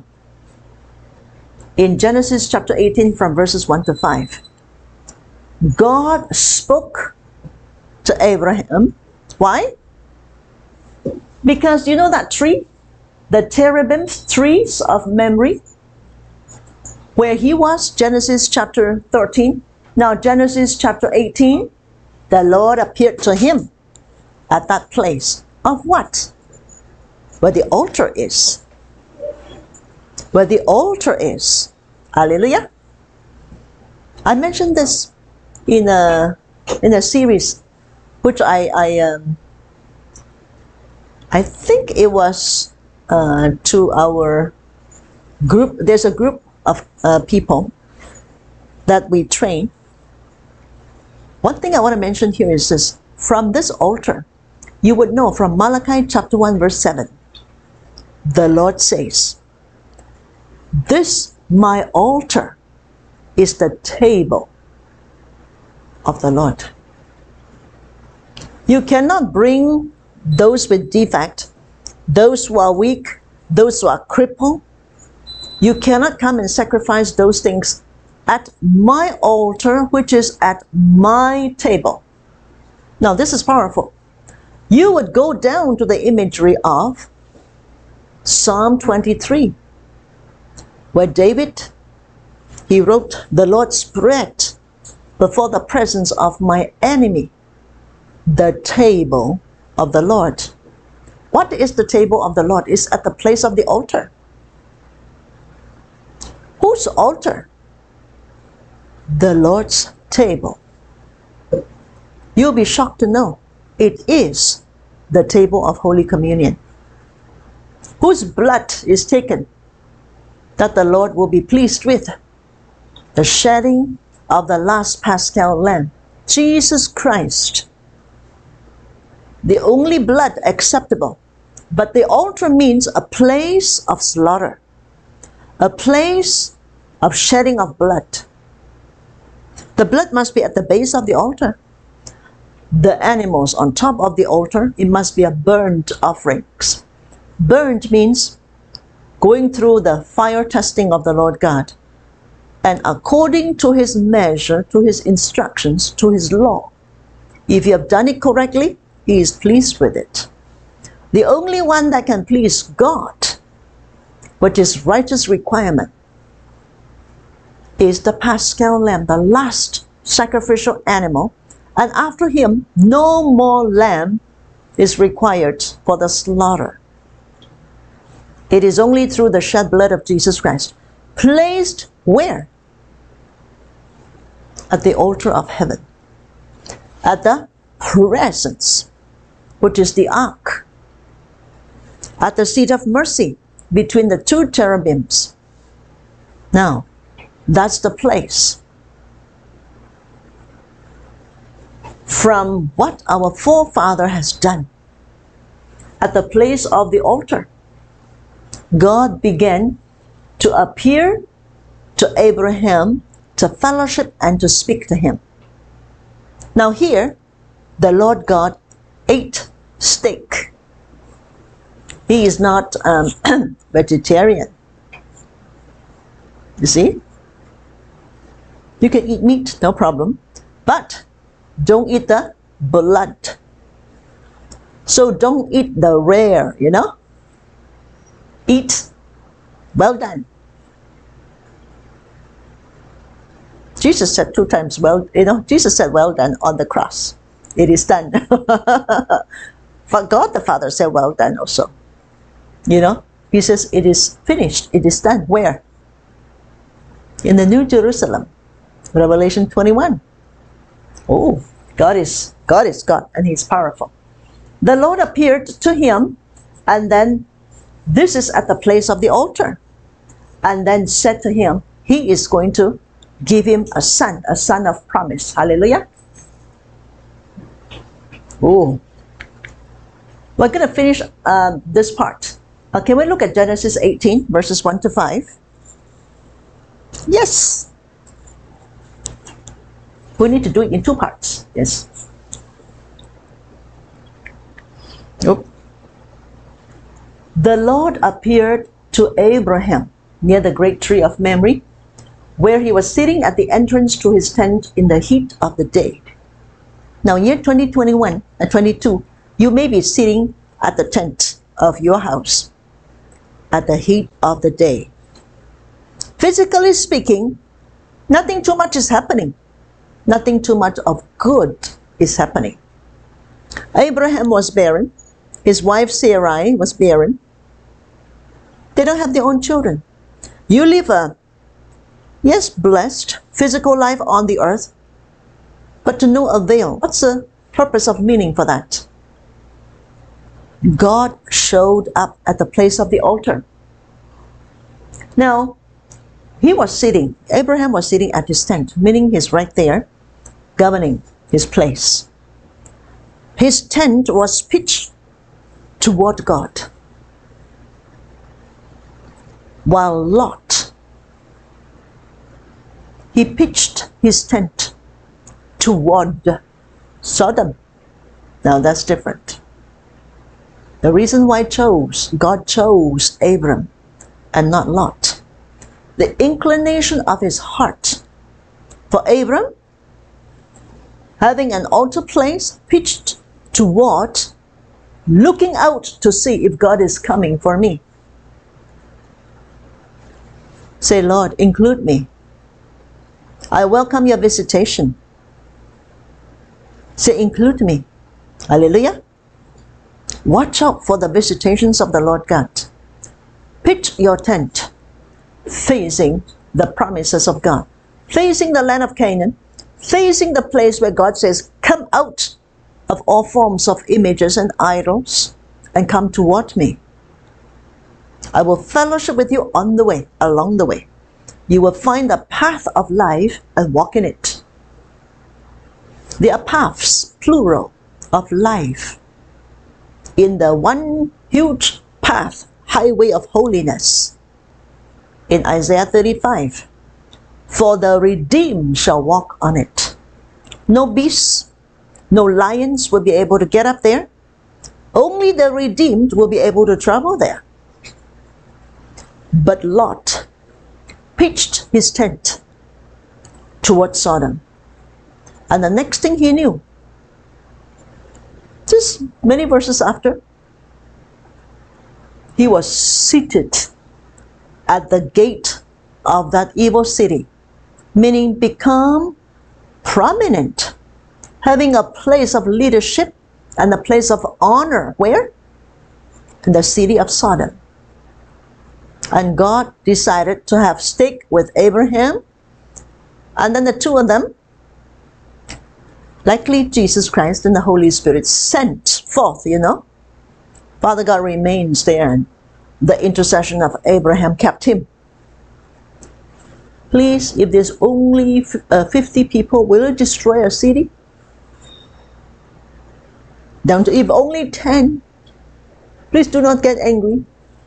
in Genesis chapter eighteen from verses one to five, God spoke to Abraham. Why? Because you know that tree, the cherubim trees of memory, where he was, Genesis chapter thirteen. Now Genesis chapter eighteen, the Lord appeared to him at that place of what? Where the altar is. Where the altar is. Hallelujah. I mentioned this in a in a series, which I I um, I think it was uh, to our group. There's a group of uh, people that we train. One thing I want to mention here is this: from this altar, you would know from Malachi chapter one verse seven. The Lord says, "This my altar is the table of the Lord." You cannot bring those with defect, those who are weak, those who are crippled. You cannot come and sacrifice those things at my altar, which is at my table. Now this is powerful. You would go down to the imagery of Psalm twenty-three, where David, he wrote, "The Lord spread before the presence of my enemy the table of the Lord." What is the table of the Lord? It's at the place of the altar. Whose altar? The Lord's table. You'll be shocked to know it is the table of Holy Communion. Whose blood is taken that the Lord will be pleased with? The shedding of the last Paschal Lamb, Jesus Christ. The only blood acceptable. But the altar means a place of slaughter, a place of shedding of blood. The blood must be at the base of the altar. The animals on top of the altar, it must be a burnt offerings. Burnt means going through the fire testing of the Lord God, and according to His measure, to His instructions, to His law. If you have done it correctly, He is pleased with it. The only one that can please God, which is righteous requirement, is the Paschal Lamb, the last sacrificial animal, and after Him, no more lamb is required for the slaughter. It is only through the shed blood of Jesus Christ, placed where? At the altar of heaven, at the presence, which is the ark, at the seat of mercy, between the two cherubims. Now, That's the place from what our forefather has done. At the place of the altar, God began to appear to Abraham, to fellowship and to speak to him. Now here, the Lord God ate steak. He is not um, vegetarian. You see? You can eat meat, no problem. But don't eat the blood. So don't eat the rare, you know? Eat well done. Jesus said two times, well, you know, Jesus said well done on the cross. It is done. For God the Father said well done also. You know, he says it is finished, it is done. Where? In the New Jerusalem, Revelation twenty-one. Oh, God is, God is God and he's powerful. The Lord appeared to him, and then this is at the place of the altar, and then said to him, he is going to give him a son, a son of promise. Hallelujah. Oh, we're going to finish um, this part. Uh, can we look at Genesis eighteen, verses one to five? Yes. We need to do it in two parts. Yes. Nope. The Lord appeared to Abraham near the great tree of Mamre, where he was sitting at the entrance to his tent in the heat of the day. Now, year twenty twenty-one and twenty-two, you may be sitting at the tent of your house at the heat of the day. Physically speaking, nothing too much is happening. Nothing too much of good is happening. Abraham was barren. His wife Sarai was barren. They don't have their own children. You live a, yes, blessed physical life on the earth, but to no avail. What's the purpose of meaning for that? God showed up at the place of the altar. Now, he was sitting, Abraham was sitting at his tent, meaning he's right there, governing his place. His tent was pitched toward God, while Lot, he pitched his tent toward Sodom. Now that's different. The reason why chose, God chose Abram and not Lot. The inclination of his heart for Abram, having an altar place pitched toward, looking out to see if God is coming for me. Say, Lord, include me. I welcome your visitation. Say, include me. Hallelujah. Watch out for the visitations of the Lord God. Pitch your tent facing the promises of God, facing the land of Canaan, facing the place where God says, come out of all forms of images and idols and come toward me. I will fellowship with you on the way, along the way. You will find the path of life and walk in it. There are paths, plural, of life in the one huge path, highway of holiness. In Isaiah thirty-five, for the redeemed shall walk on it. No beasts, no lions will be able to get up there. Only the redeemed will be able to travel there. But Lot pitched his tent towards Sodom. And the next thing he knew, just many verses after, he was seated at the gate of that evil city, meaning become prominent, having a place of leadership and a place of honor. Where? In the city of Sodom. And God decided to have steak with Abraham, and then the two of them, likely Jesus Christ and the Holy Spirit, sent forth, you know. Father God remains there, and the intercession of Abraham kept him. Please, if there's only uh, fifty people, will it destroy a city? Down to if only ten. Please do not get angry.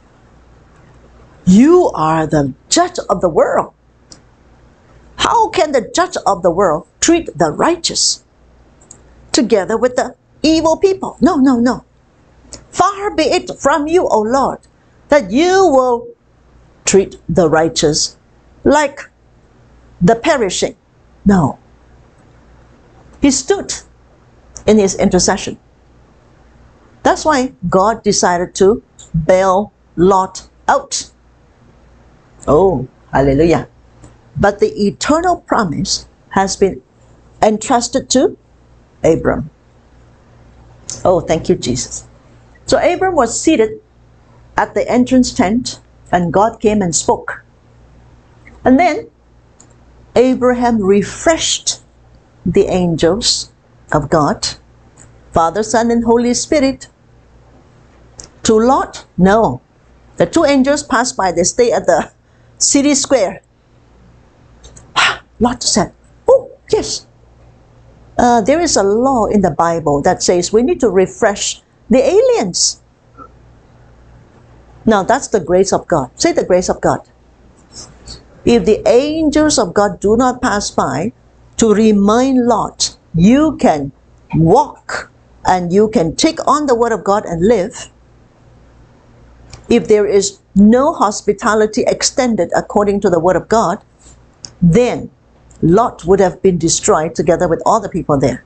You are the judge of the world. How can the judge of the world treat the righteous together with the evil people? No, no, no. Far be it from you, O Lord, that you will treat the righteous like the perishing. No. He stood in his intercession. That's why God decided to bail Lot out. Oh, hallelujah. But the eternal promise has been entrusted to Abram. Oh, thank you, Jesus. So Abram was seated at the entrance tent, and God came and spoke. And then Abraham refreshed the angels of God, Father, Son, and Holy Spirit. To Lot, no. The two angels passed by. They stay at the city square. Lot said, oh, yes. Uh, there is a law in the Bible that says we need to refresh the aliens. Now, that's the grace of God. Say the grace of God. If the angels of God do not pass by to remind Lot, you can walk and you can take on the word of God and live. If there is no hospitality extended according to the word of God, then Lot would have been destroyed together with all the people there.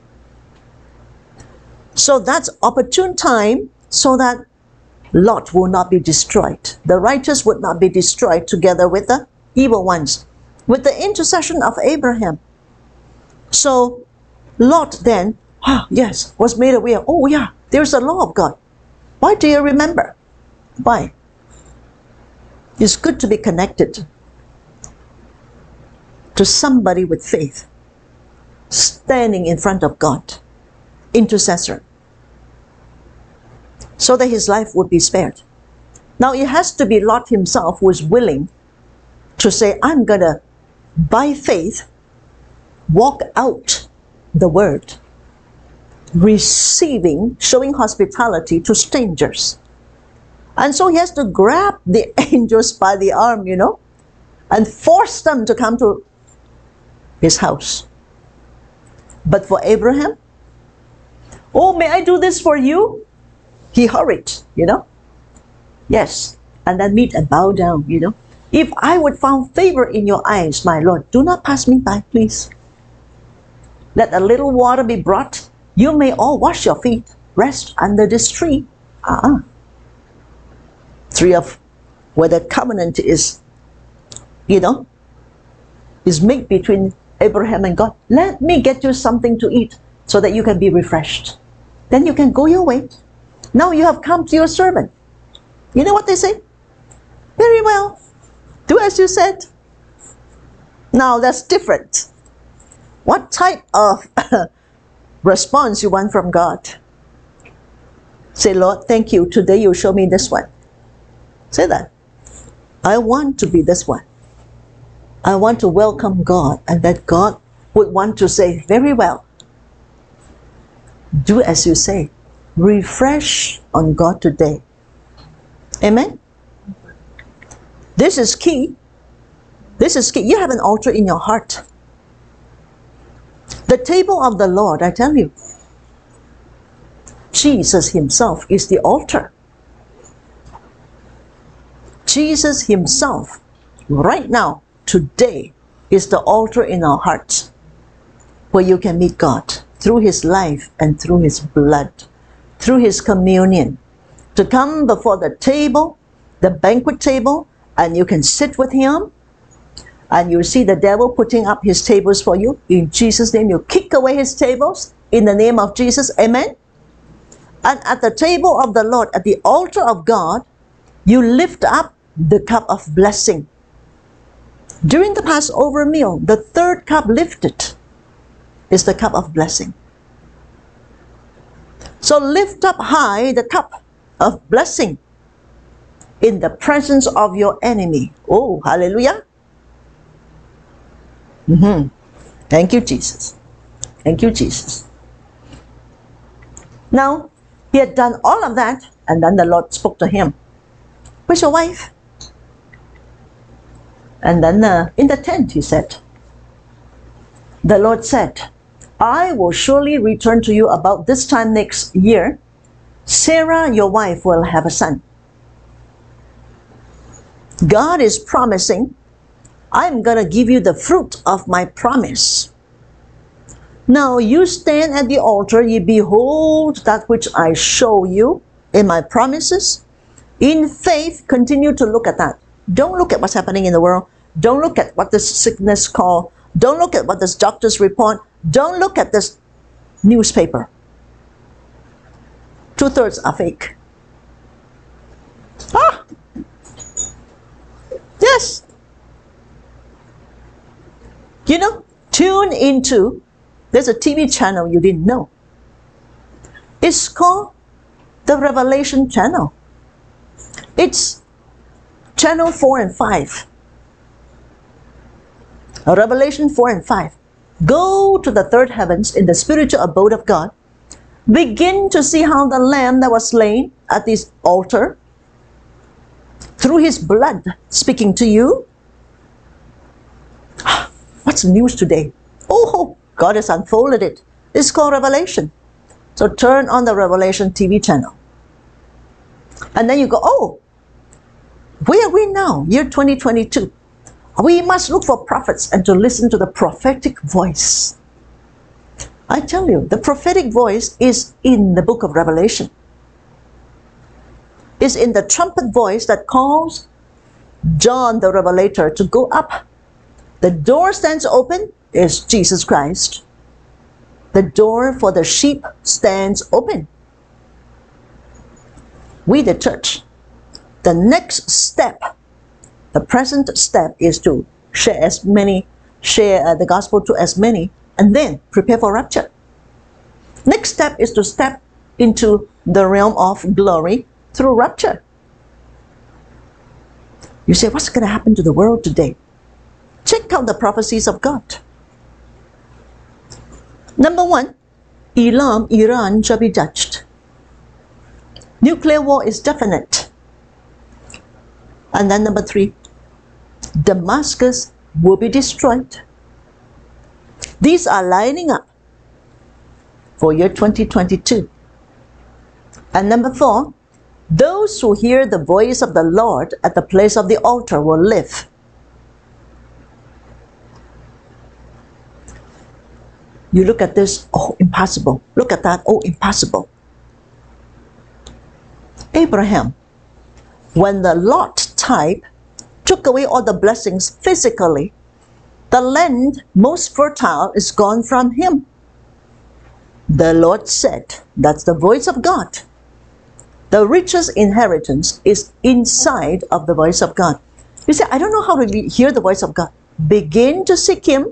So that's opportune time so that Lot will not be destroyed. The righteous would not be destroyed together with the evil ones, with the intercession of Abraham. So Lot then, ah, yes, was made aware. Oh yeah, there's a law of God. Why do you remember? Why? It's good to be connected to somebody with faith, standing in front of God, intercessor, so that his life would be spared. Now it has to be Lot himself who is willing to say, I'm gonna, by faith, walk out the word, receiving, showing hospitality to strangers. And so he has to grab the angels by the arm, you know, and force them to come to his house. But for Abraham, oh, may I do this for you? He hurried, you know. Yes, and then meet and bow down, you know. If I would find favor in your eyes, my Lord, do not pass me by, please. Let a little water be brought. You may all wash your feet. Rest under this tree. Uh-uh. Tree of where the covenant is, you know, is made between Abraham and God. Let me get you something to eat so that you can be refreshed. Then you can go your way. Now you have come to your servant. You know what they say? Very well. Do as you said. Now that's different. What type of response you want from God? Say, Lord, thank you. Today you show me this one. Say that. I want to be this one. I want to welcome God, and that God would want to say, very well. Do as you say. Refresh on God today. Amen? This is key. This is key. You have an altar in your heart. The table of the Lord, I tell you, Jesus himself is the altar. Jesus himself, right now, today, is the altar in our hearts where you can meet God through his life and through his blood, through his communion. To come before the table, the banquet table, and you can sit with him, and you see the devil putting up his tables for you. In Jesus' name, you kick away his tables in the name of Jesus. Amen? And at the table of the Lord, at the altar of God, you lift up the cup of blessing. During the Passover meal, the third cup lifted is the cup of blessing. So lift up high the cup of blessing in the presence of your enemy. Oh, hallelujah. Mm-hmm. Thank you, Jesus. Thank you, Jesus. Now, he had done all of that, and then the Lord spoke to him. Where's your wife? And then uh, in the tent, he said, the Lord said, I will surely return to you about this time next year. Sarah, your wife, will have a son. God is promising, I'm going to give you the fruit of my promise. Now you stand at the altar, ye behold that which I show you in my promises. In faith, continue to look at that. Don't look at what's happening in the world. Don't look at what this sickness call. Don't look at what this doctor's report. Don't look at this newspaper. Two-thirds are fake. Ah! Yes. You know, tune into, there's a T V channel you didn't know. It's called the Revelation Channel. It's channel four and five. Revelation four and five. Go to the third heavens in the spiritual abode of God. Begin to see how the lamb that was slain at this altar, through his blood, speaking to you. What's the news today? Oh, God has unfolded it. It's called Revelation. So turn on the Revelation T V channel. And then you go, oh, where are we now? Year twenty twenty-two. We must look for prophets and to listen to the prophetic voice. I tell you, the prophetic voice is in the book of Revelation. It's in the trumpet voice that calls John the Revelator to go up. The door stands open, is Jesus Christ. The door for the sheep stands open. We, the church, the next step, the present step is to share as many, share uh, the gospel to as many, and then prepare for rapture. Next step is to step into the realm of glory through rapture. You say, what's going to happen to the world today? Check out the prophecies of God. Number one, Elam, Iran shall be judged. Nuclear war is definite. And then number three, Damascus will be destroyed. These are lining up for year twenty twenty-two. And number four, those who hear the voice of the Lord at the place of the altar will live. You look at this, oh, impossible. Look at that, oh, impossible. Abraham, when the Lot type took away all the blessings physically, the land most fertile is gone from him. The Lord said, that's the voice of God. The richest inheritance is inside of the voice of God. You say, I don't know how to hear the voice of God. Begin to seek Him.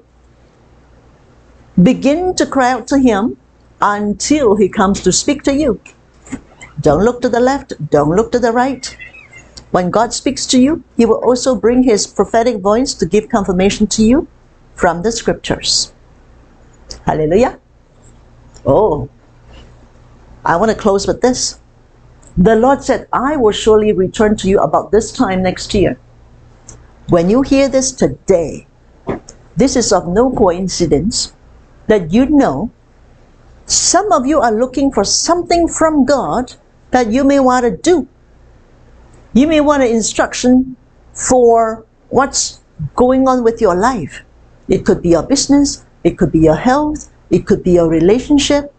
Begin to cry out to Him until He comes to speak to you. Don't look to the left. Don't look to the right. When God speaks to you, He will also bring His prophetic voice to give confirmation to you from the scriptures. Hallelujah. Oh, I want to close with this. The Lord said, I will surely return to you about this time next year. When you hear this today, this is of no coincidence that you know some of you are looking for something from God that you may want to do. You may want an instruction for what's going on with your life. It could be your business, it could be your health, it could be your relationship.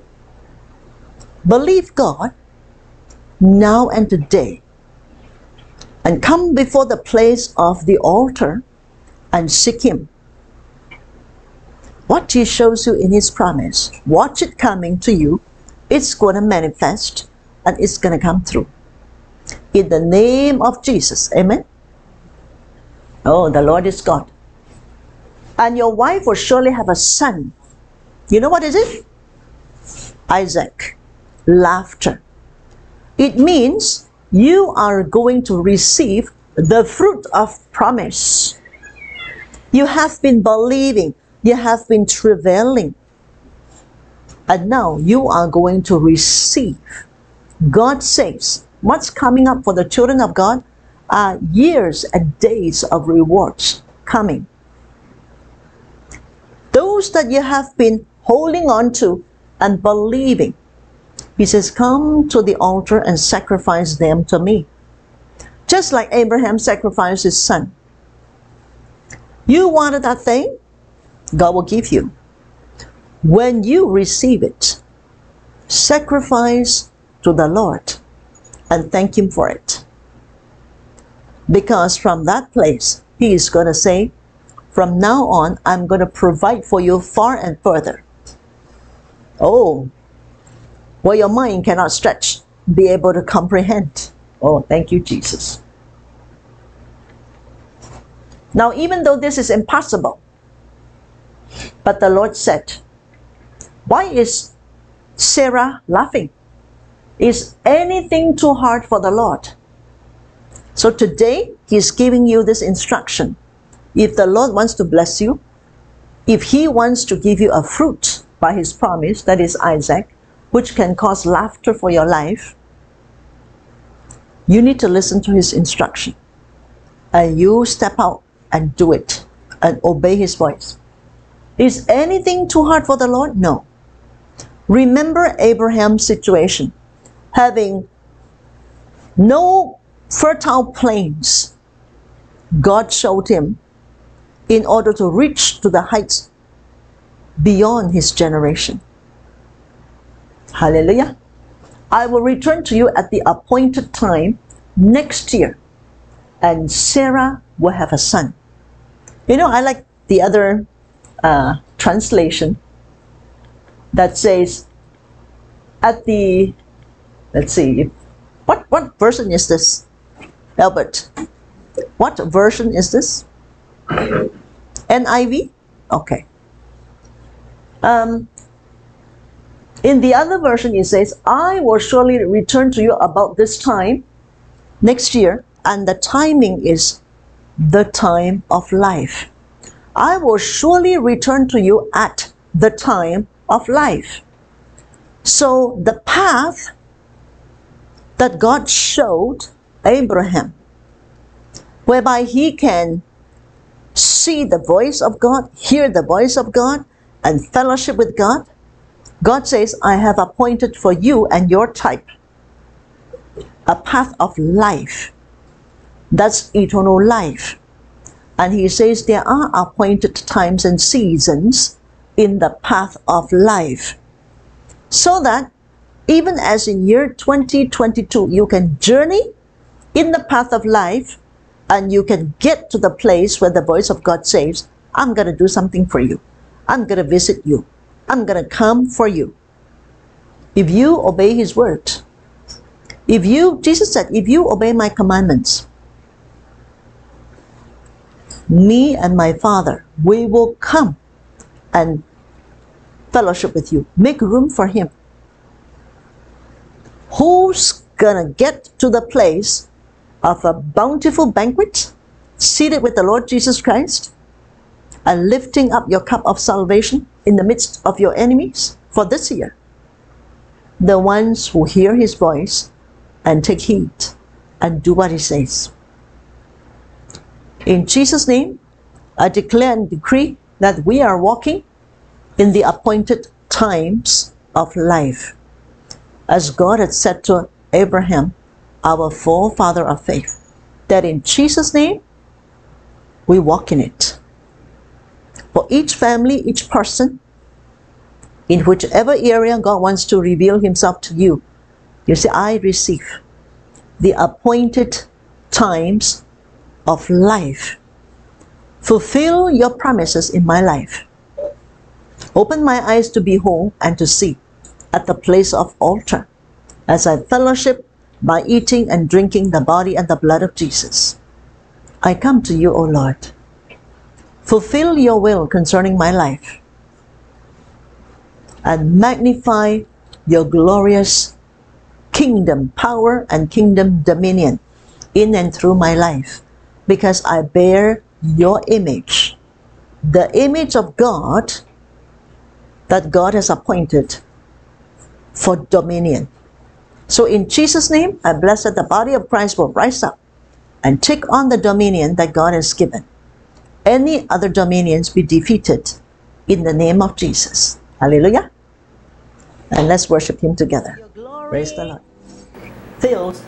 Believe God now and today, and come before the place of the altar and seek Him. What He shows you in His promise, watch it coming to you. It's going to manifest and it's going to come through. In the name of Jesus, amen. Oh, the Lord is God. And your wife will surely have a son. You know what is it? Isaac. Laughter. It means you are going to receive the fruit of promise. You have been believing. You have been travailing. And now you are going to receive. God says, what's coming up for the children of God are years and days of rewards coming. Those that you have been holding on to and believing, he says, come to the altar and sacrifice them to me. Just like Abraham sacrificed his son. You wanted that thing, God will give you. When you receive it, sacrifice to the Lord and thank him for it. Because from that place, he is going to say, from now on, I'm going to provide for you far and further. Oh, where your mind cannot stretch, be able to comprehend. Oh, thank you, Jesus. Now, even though this is impossible, but the Lord said, why is Sarah laughing? Is anything too hard for the Lord? So today, he's giving you this instruction. If the Lord wants to bless you, if he wants to give you a fruit by his promise, that is Isaac, which can cause laughter for your life, you need to listen to his instruction. And you step out and do it and obey his voice. Is anything too hard for the Lord? No. Remember Abraham's situation, having no fertile plains. God showed him in order to reach to the heights beyond his generation. Hallelujah. I will return to you at the appointed time next year, and Sarah will have a son. You know, I like the other uh, translation that says, at the, let's see, what, what version is this, Albert? What version is this? N I V? Okay. Um, in the other version, it says, I will surely return to you about this time next year, and the timing is the time of life. I will surely return to you at the time of life. So the path that God showed Abraham, whereby he can see the voice of God, hear the voice of God, and fellowship with God, God says, I have appointed for you and your type a path of life. That's eternal life. And he says there are appointed times and seasons in the path of life. So that even as in year twenty twenty-two, you can journey in the path of life and you can get to the place where the voice of God says, I'm going to do something for you. I'm going to visit you. I'm going to come for you. If you obey his word, if you, Jesus said, if you obey my commandments, me and my Father, we will come and fellowship with you. Make room for him. Who's gonna get to the place of a bountiful banquet, seated with the Lord Jesus Christ, and lifting up your cup of salvation in the midst of your enemies for this year? The ones who hear his voice and take heed and do what he says. In Jesus' name, I declare and decree that we are walking in the appointed times of life, as God had said to Abraham, our forefather of faith, that in Jesus' name, we walk in it. For each family, each person, in whichever area God wants to reveal himself to you, you say, I receive the appointed times of life. Fulfill your promises in my life. Open my eyes to behold and to see at the place of altar as I fellowship by eating and drinking the body and the blood of Jesus. I come to you, O Lord. Fulfill your will concerning my life and magnify your glorious kingdom power and kingdom dominion in and through my life, because I bear your image the image of God that God has appointed for dominion. So in Jesus' name, I bless that the body of Christ will rise up and take on the dominion that God has given. Any other dominions be defeated in the name of Jesus. Hallelujah. And let's worship Him together. Praise the Lord. Fills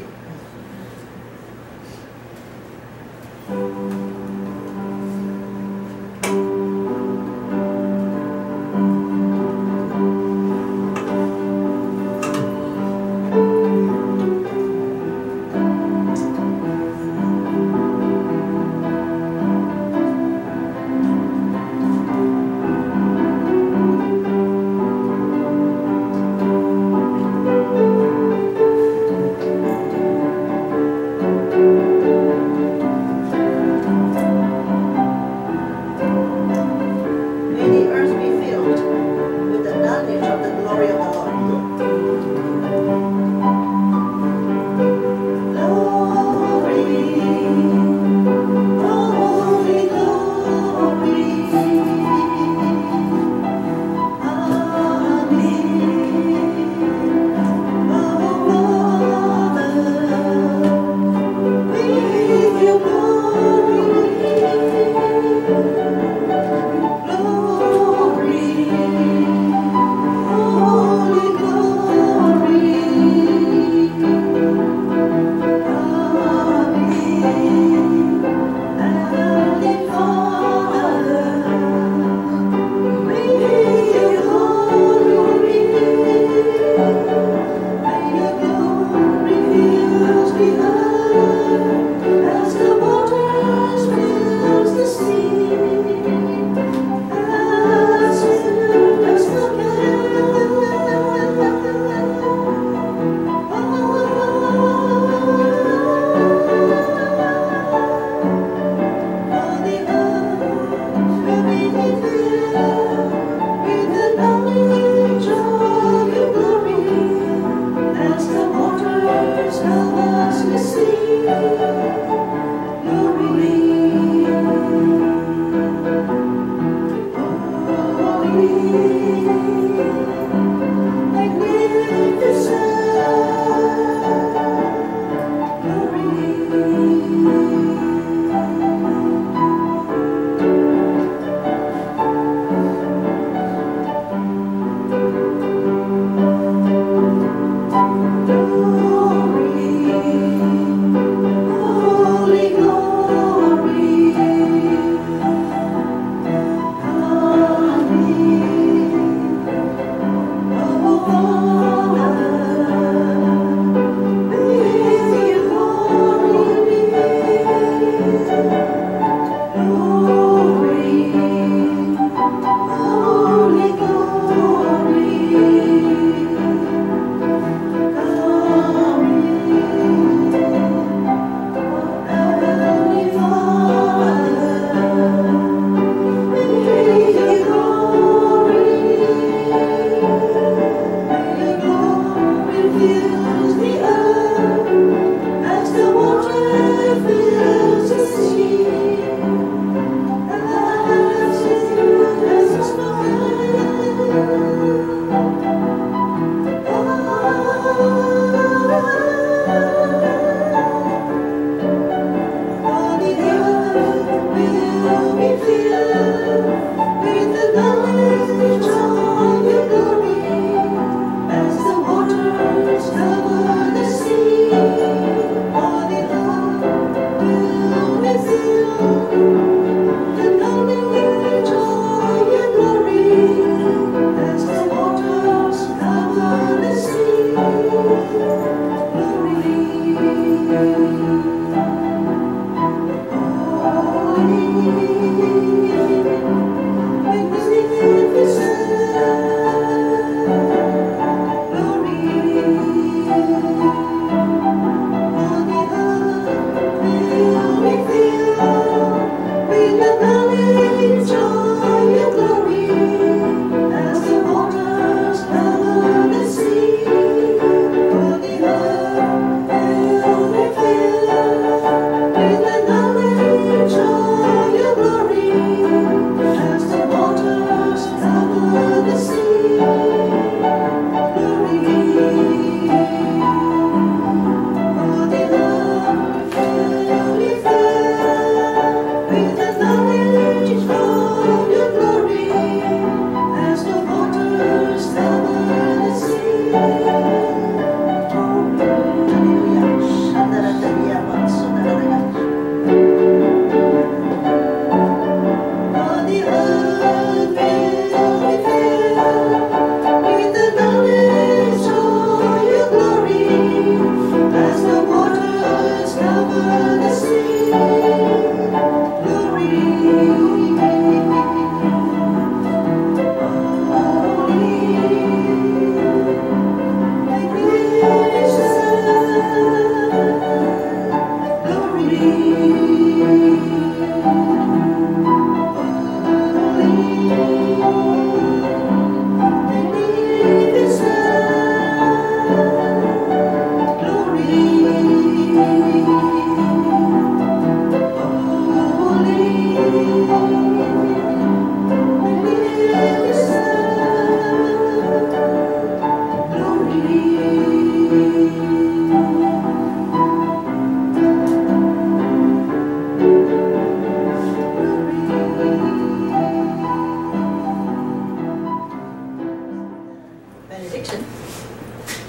Thank you.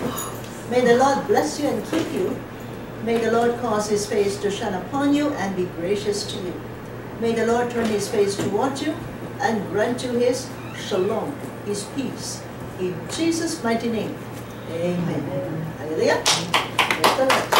May the Lord bless you and keep you. May the Lord cause his face to shine upon you and be gracious to you. May the Lord turn his face toward you and grant you his shalom, his peace. In Jesus' mighty name, amen. Hallelujah. Praise the Lord.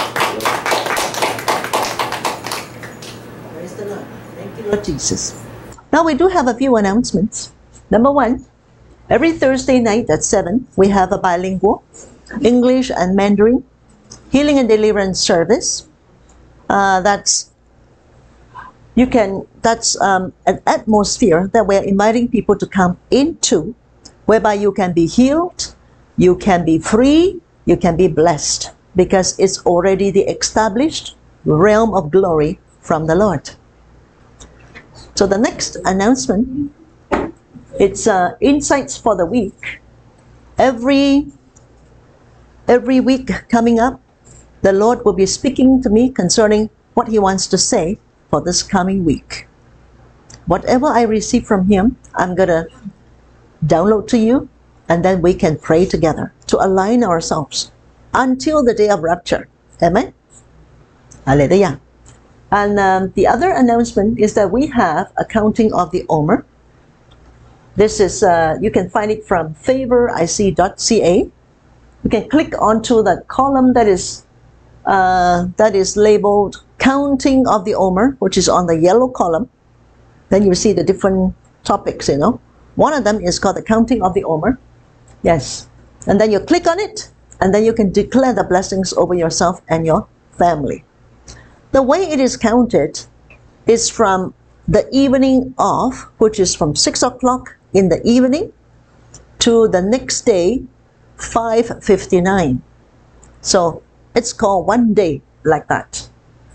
Praise the Lord. Thank you, Lord Jesus. Now we do have a few announcements. Number one, every Thursday night at seven, we have a bilingual English and Mandarin healing and deliverance service. Uh, that's you can. That's um, an atmosphere that we're inviting people to come into, whereby you can be healed, you can be free, you can be blessed, because it's already the established realm of glory from the Lord. So the next announcement, it's uh, insights for the week. Every every week coming up, the Lord will be speaking to me concerning what he wants to say for this coming week. Whatever I receive from him, I'm going to download to you, and then we can pray together to align ourselves until the day of rapture. Amen? Hallelujah. And um, the other announcement is that we have a counting of the Omer. This is, uh, you can find it from favor I C dot C A. You can click onto that column that is uh, that is labeled counting of the Omer, which is on the yellow column. Then you see the different topics, you know. One of them is called the counting of the Omer. Yes. And then you click on it, and then you can declare the blessings over yourself and your family. The way it is counted is from the evening of, which is from six o'clock in the evening to the next day, five fifty-nine. So it's called one day like that.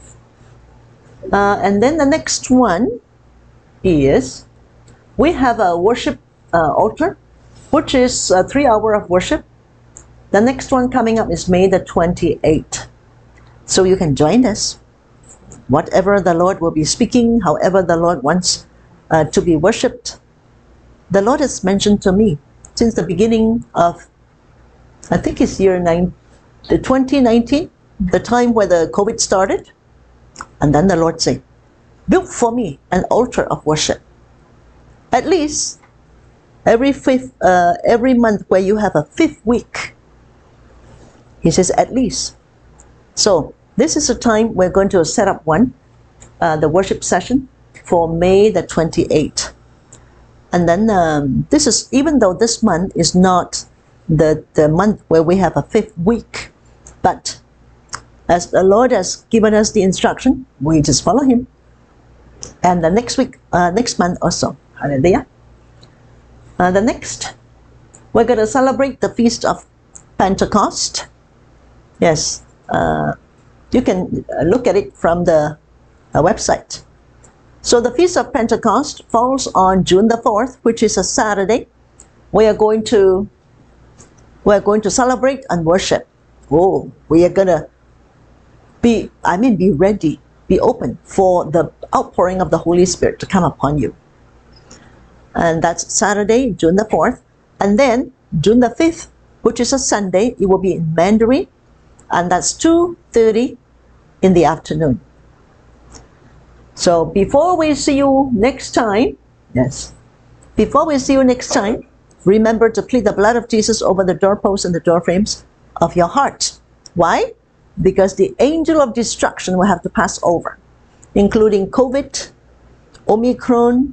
Uh, and then the next one is, we have a worship uh, altar, which is a three hour of worship. The next one coming up is May the twenty-eighth. So you can join us. Whatever the Lord will be speaking, however the Lord wants uh, to be worshipped. The Lord has mentioned to me since the beginning of, I think it's year nine, the twenty nineteen, the time where the COVID started. And then the Lord said, build for me an altar of worship. At least every fifth, uh, every month where you have a fifth week. He says, at least. So this is a time we're going to set up one, uh, the worship session for May the twenty-eighth. And then um, this is, even though this month is not the, the month where we have a fifth week, but as the Lord has given us the instruction, we just follow him. And the next week, uh, next month also, hallelujah. Uh, the next, we're going to celebrate the Feast of Pentecost. Yes, uh, you can look at it from the uh, website. So the Feast of Pentecost falls on June the fourth, which is a Saturday. We are going to we are going to celebrate and worship. Oh, we are gonna be, I mean, be ready, be open for the outpouring of the Holy Spirit to come upon you. And that's Saturday, June the fourth. And then June the fifth, which is a Sunday, it will be in Mandarin, and that's two thirty in the afternoon. So before we see you next time, yes, before we see you next time, remember to plead the blood of Jesus over the doorposts and the doorframes of your heart. Why? Because the angel of destruction will have to pass over, including COVID, Omicron,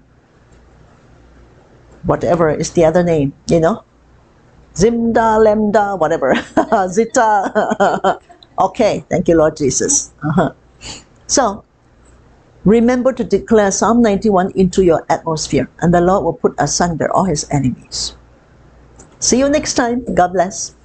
whatever is the other name, you know, Zimda, Lambda, whatever, Zita. Okay, thank you, Lord Jesus. Uh-huh. So, remember to declare Psalm ninety-one into your atmosphere, and the Lord will put asunder all his enemies. See you next time. God bless.